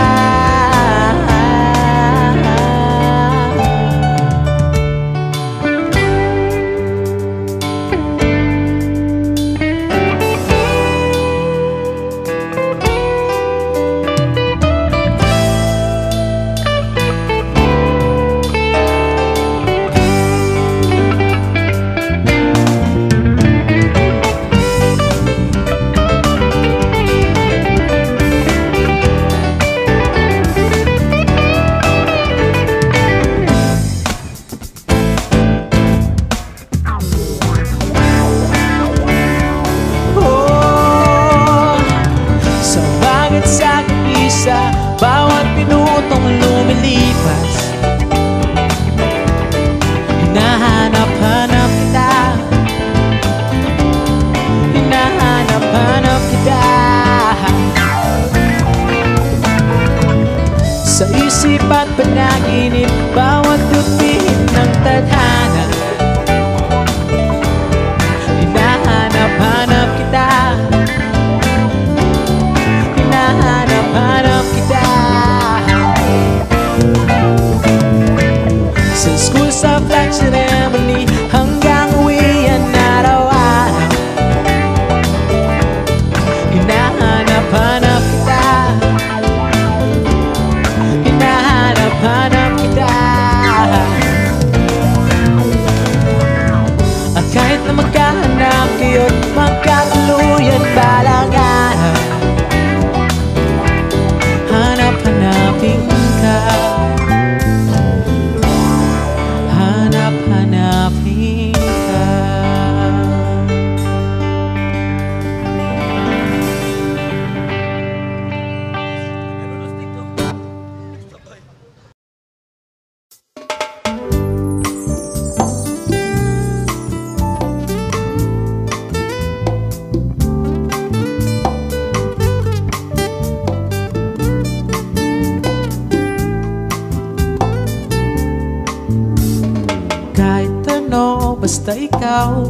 Sa bawat minutong lumilipas, hinahanap-hanap kita, hinahanap-hanap kita. Sa isip at panaginip, bawat tupihit ng tadhana, hinahanap-hanap kita, hinahanap-hanap kita. Sa school, sa flag ceremony, hanggang uwian araw-araw, hinahanap-hanap kita, hinahanap-hanap kita. At kahit na magkahanap kayo't magkatuluyan balang araw, hanap-hanapin ka, hanap-hanapin ka. Basta ikaw,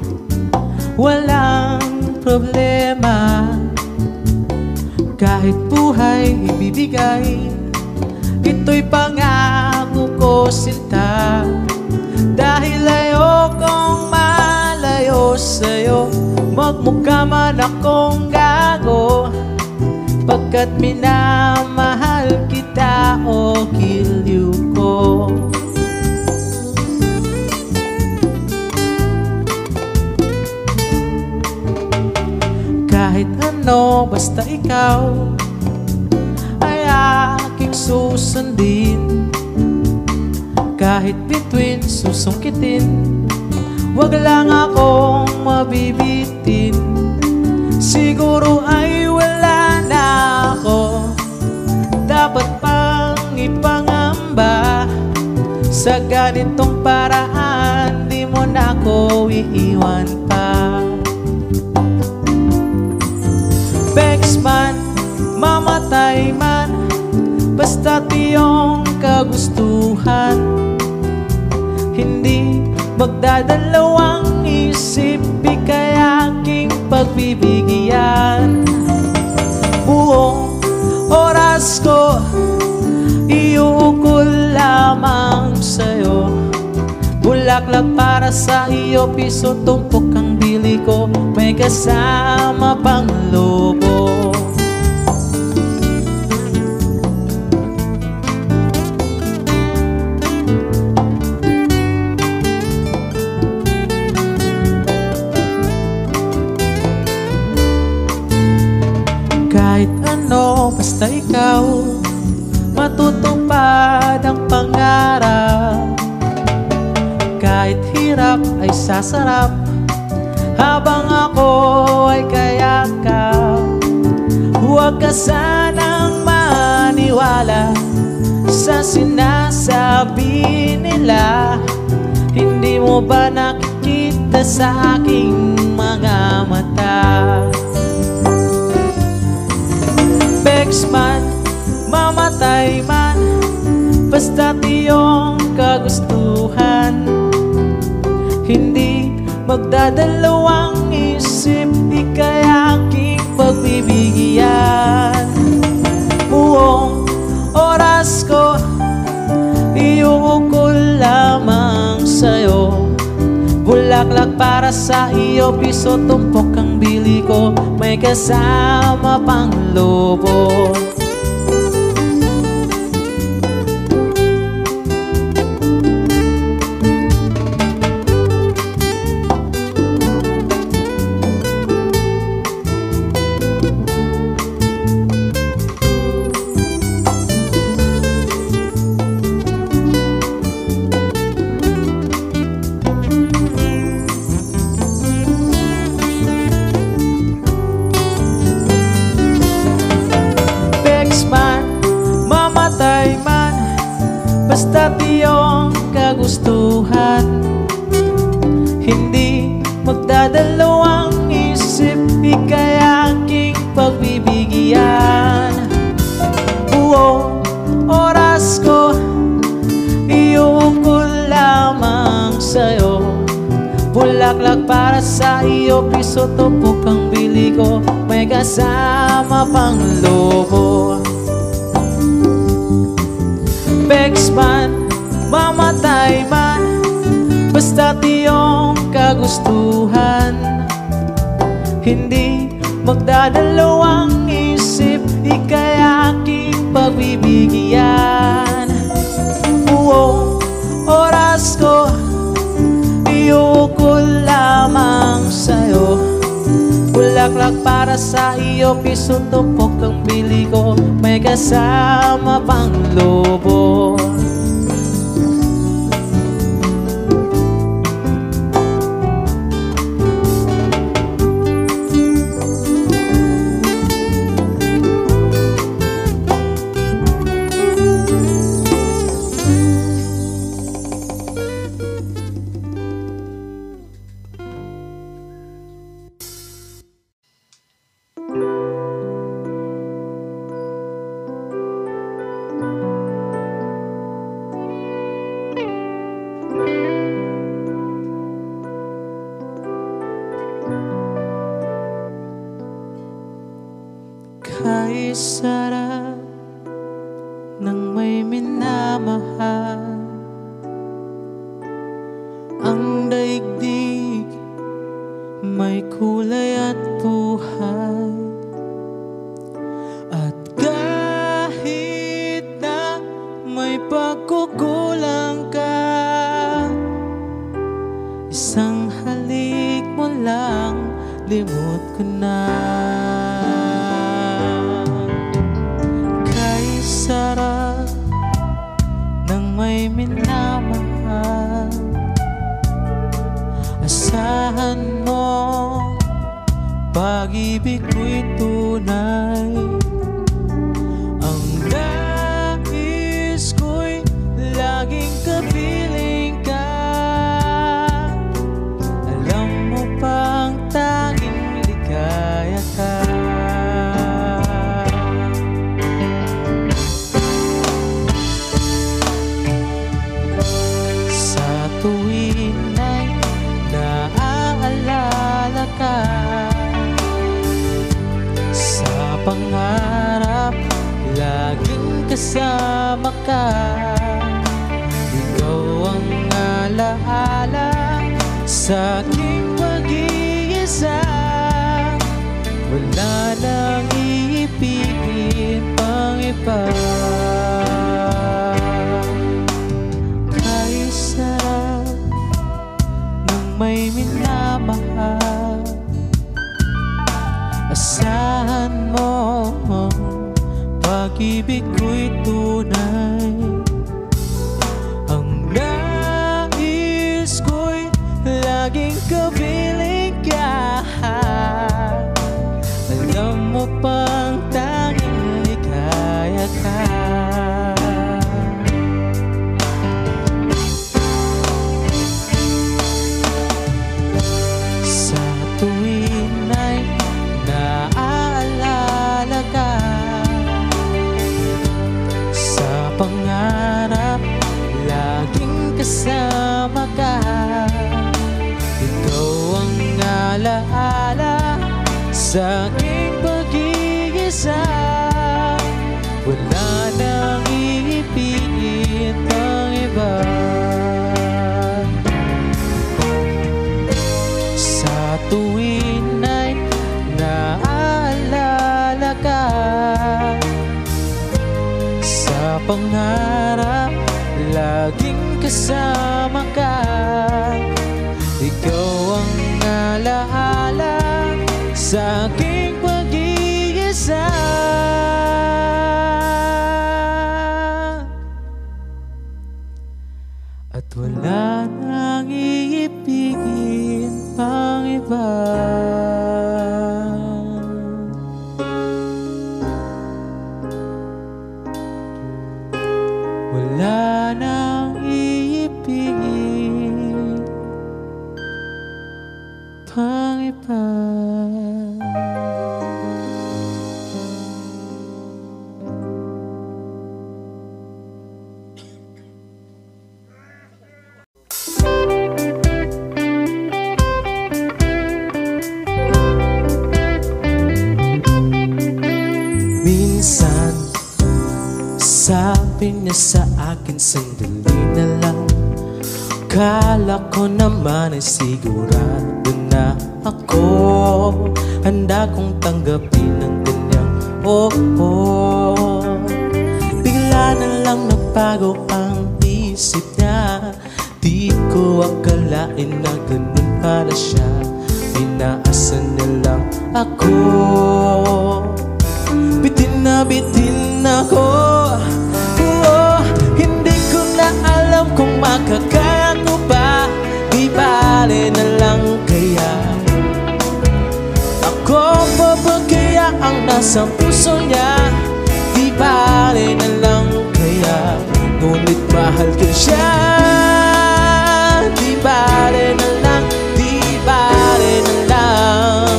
walang problema. Kahit buhay ibibigay, ito'y pangako ko sinta. Dahil ayokong malayo sa'yo, magmukha man akong gago, pagkat minamahal kita o kilyo ko. Kahit ano, basta ikaw ay aking susundin. Kahit bituin, susungkitin, wag lang akong mabibitin. Siguro ay wala na ako, dapat pang ipangamba. Sa ganitong paraan, di mo na ako iiwan pa. Begs man, mamatay man, basta't iyong kagustuhan. Hindi magdadalawang isip, ika'y aking pagbibigyan. Buong oras ko iuukol lamang sa'yo. Bulaklak para sa iyo, piso tumpok ang bili ko, may kasama pang lobo. Kahit ano, basta ikaw, matutupad nagsasarap habang ako ay kayakap. Huwag ka sanang maniwala sa sinasabi nila. Hindi mo ba nakikita sa aking mga mata? Begs man, mamatay man, basta't iyong kagustuhan. Hindi magdadalawang isip, ika'y aking pagbibigyan. Buong oras ko iuukol lamang sa'yo. Bulaklak para sa iyo, piso tumpok ang bili ko, may kasama pang lobo. Basta't iyong kagustuhan, hindi magdadalawang isip, ika'y aking pagbibigyan. Buong oras ko iuukol lamang sa'yo. Bulaklak para sa iyo, piso tumpok ang bili ko, may kasama pang lobo. Begs man, mamatay man, basta't iyong kagustuhan, hindi magdadalawang isip, ika'y aking pagbibigyan. Buong oras ko iuukol lamang sa'yo. Bulaklak para sa iyo, piso tumpok ang bili ko, may kasama pang lobo. Kay sarap ng may minamahal, ang daigdig may kulay at buhay. At kahit na may pagkukulang ka, isang halik mo lang, limot ko na. Sarap ng may minamahal, asahan mo pag-ibig ko'y tunay. Ang nais ko'y laging kapiling ka. Alam mo pang tanging ligaya ka. Tuwing ay naaalala ka, sa pangarap laging kasama ka. Ikaw ang alaala sa aking pag-iisa, wala nang iipigin pang iba. May minamahal, asahan mo pag-ibig ko'y tunay. Ang nais ko'y lagi kapiling ka. Alam mo pang tanging ligaya ka. Sa tuwin ay naaalala ka, sa pangarap laging kasama ka. Ikaw ang alaala sa aking pag-iisa. Wala nang iipigit ang iba. Sa tuwin ay naaalala ka, sa pangarap laging kasama ka. Ikaw ang alaala sa aking pag-iisa. At wala nang iipigin pang iba. Wala nang iipigin pang iba. Minsan sabi niya sa akin, sandali na lang. Kala ko naman ay sigurado na ako. Handa kong tanggapin ang kanyang bigla na lang nagbago ang isip niya. Di ko akalain na ganun pala siya. Inaasan niya lang ako. Bitin na bitin ako. Hindi ko na alam kung makakaya ko ba. Di bale na lang kaya. Ako pa ba kaya ang nasa puso niya? Di bale na lang kaya. Ngunit mahal ko siya. Di bale na lang, di bale na lang.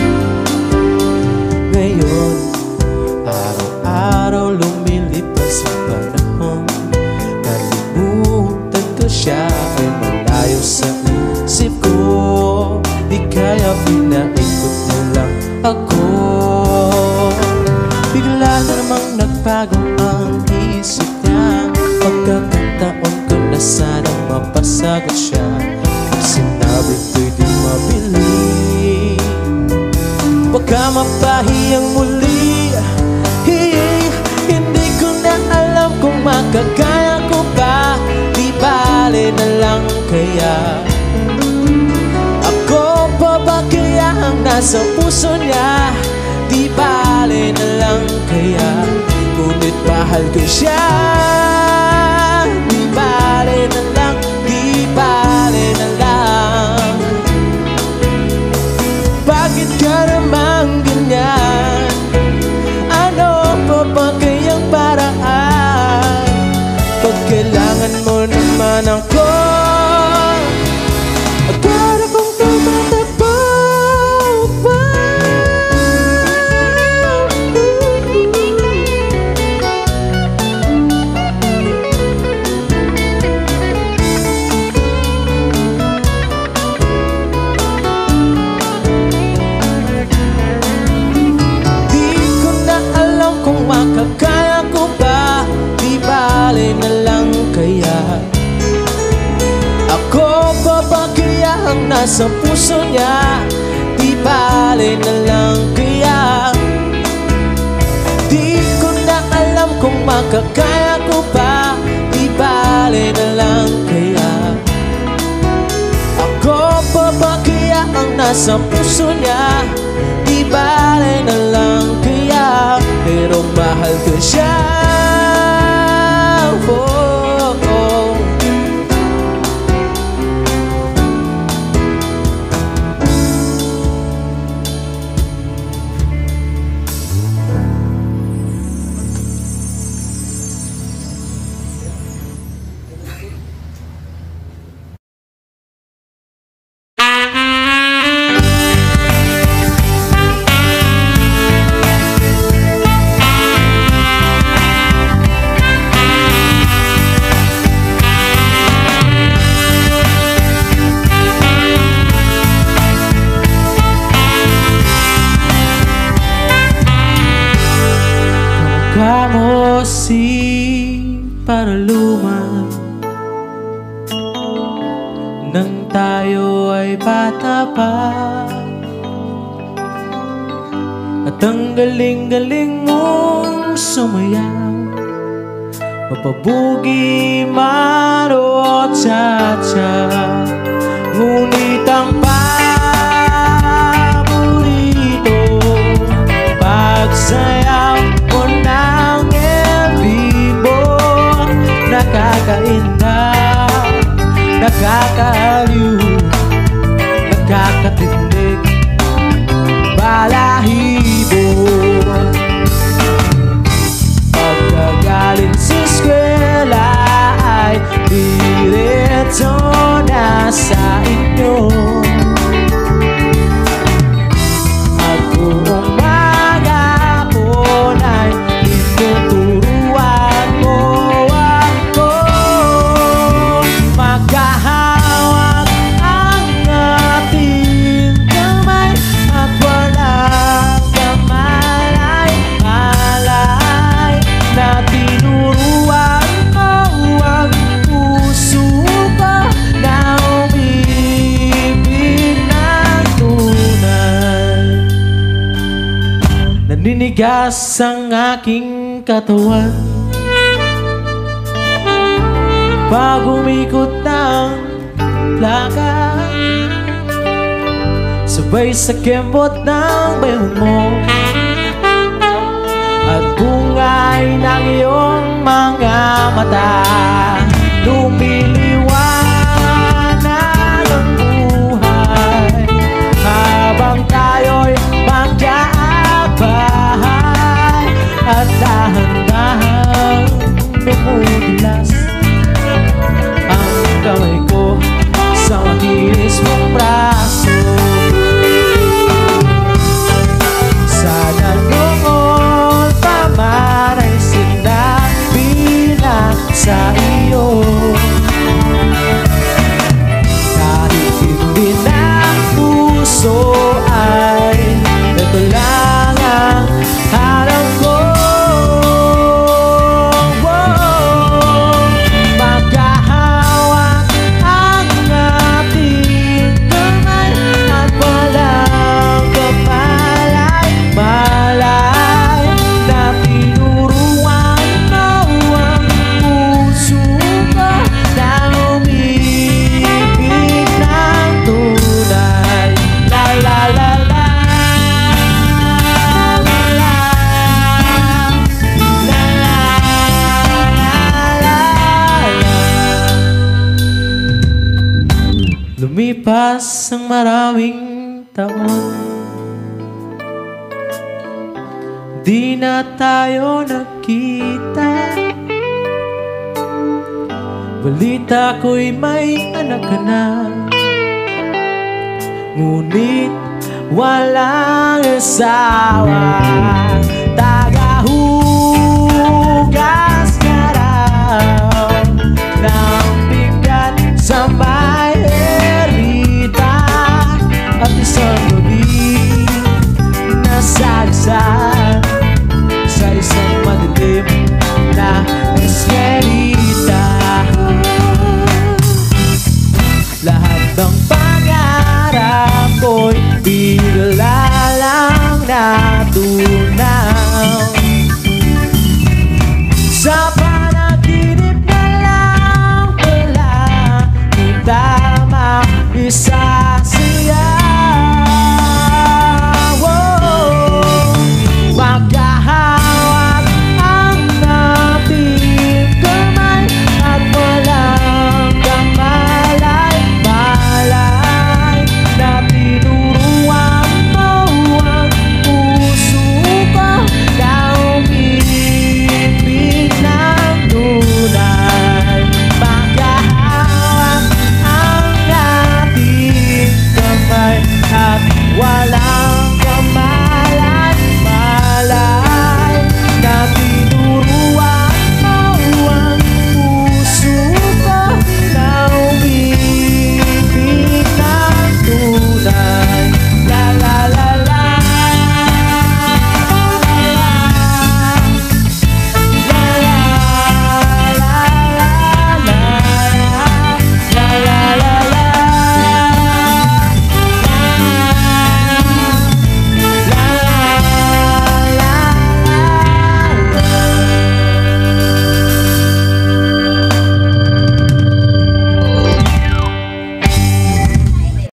Ngayon araw-araw lumilipas ang panahon. Nalimutan ko siya ay malayo sa isip ko. Di kaya pinaikot na lang ako. Bigla na namang nagbago ang isip niya. Pagkakataon ko na sanang mapasagot siya. Sinabi ko'y di mabili. Baka mapahiyang muli. Hindi ko na alam kung makakaya ko ba. Di bale na lang kaya. Ako pa ba kaya ang nasa puso niya? Di bale na lang kaya. Ngunit mahal ko siya. Di bale na lang, di bale na lang. Bakit ka naman ganyan? Ano pa ba kayang paraan? Pag kailangan mo naman ako, para kong tumatakbo pa. Makakaya ko ba? Di bale na lang kaya. Ako pa ba kaya ang nasa puso niya? Di bale na lang kaya. Di ko na alam kung makakaya ko ba. Di bale na lang kaya. Ako pa ba kaya ang nasa puso niya? Di bale na lang kaya. Pero mahal ko siya. para luman nang tayo ay bata pa. At ang galing-galing mong sumayaw, mapabugi man o cha-cha. Ngunit ang paborito, pagsayaw mo ng elbibo, nakakainda, nakakaaliw, nakakatindig, balahibo. Pagkagaling sa eskwela ay diretso na sa inyo. At buong maghapon ay tinuturuan mo ako. Magkahawak ang ating kamay at walang kamalay-malay na tinuruan mo ang puso ko na umibig ng tunay. Naninigas ang aking katawan pag umikot ng plaka, sabay sa kembot ng bayong mo at bungay ng iyong mga mata. Lumiliwanag ang buhay habang tayo'y magkaabay at dahan-dahan lumudulas ang kamay ko sa makinis mong braso. Sana noon pa man ay sinabi na sa iyo, kahit hindi ng puso ay ito lang ang harap ko. Magkahawak ang ating kamay at walang kamalay-malay na tinuruan mo ang puso ko na umibig ng tunay. La la la la, la la la, la la la. Lumipas ang maraming taon, di na tayo nagkita. Balita ko'y may anak ka na, ngunit walang asawa.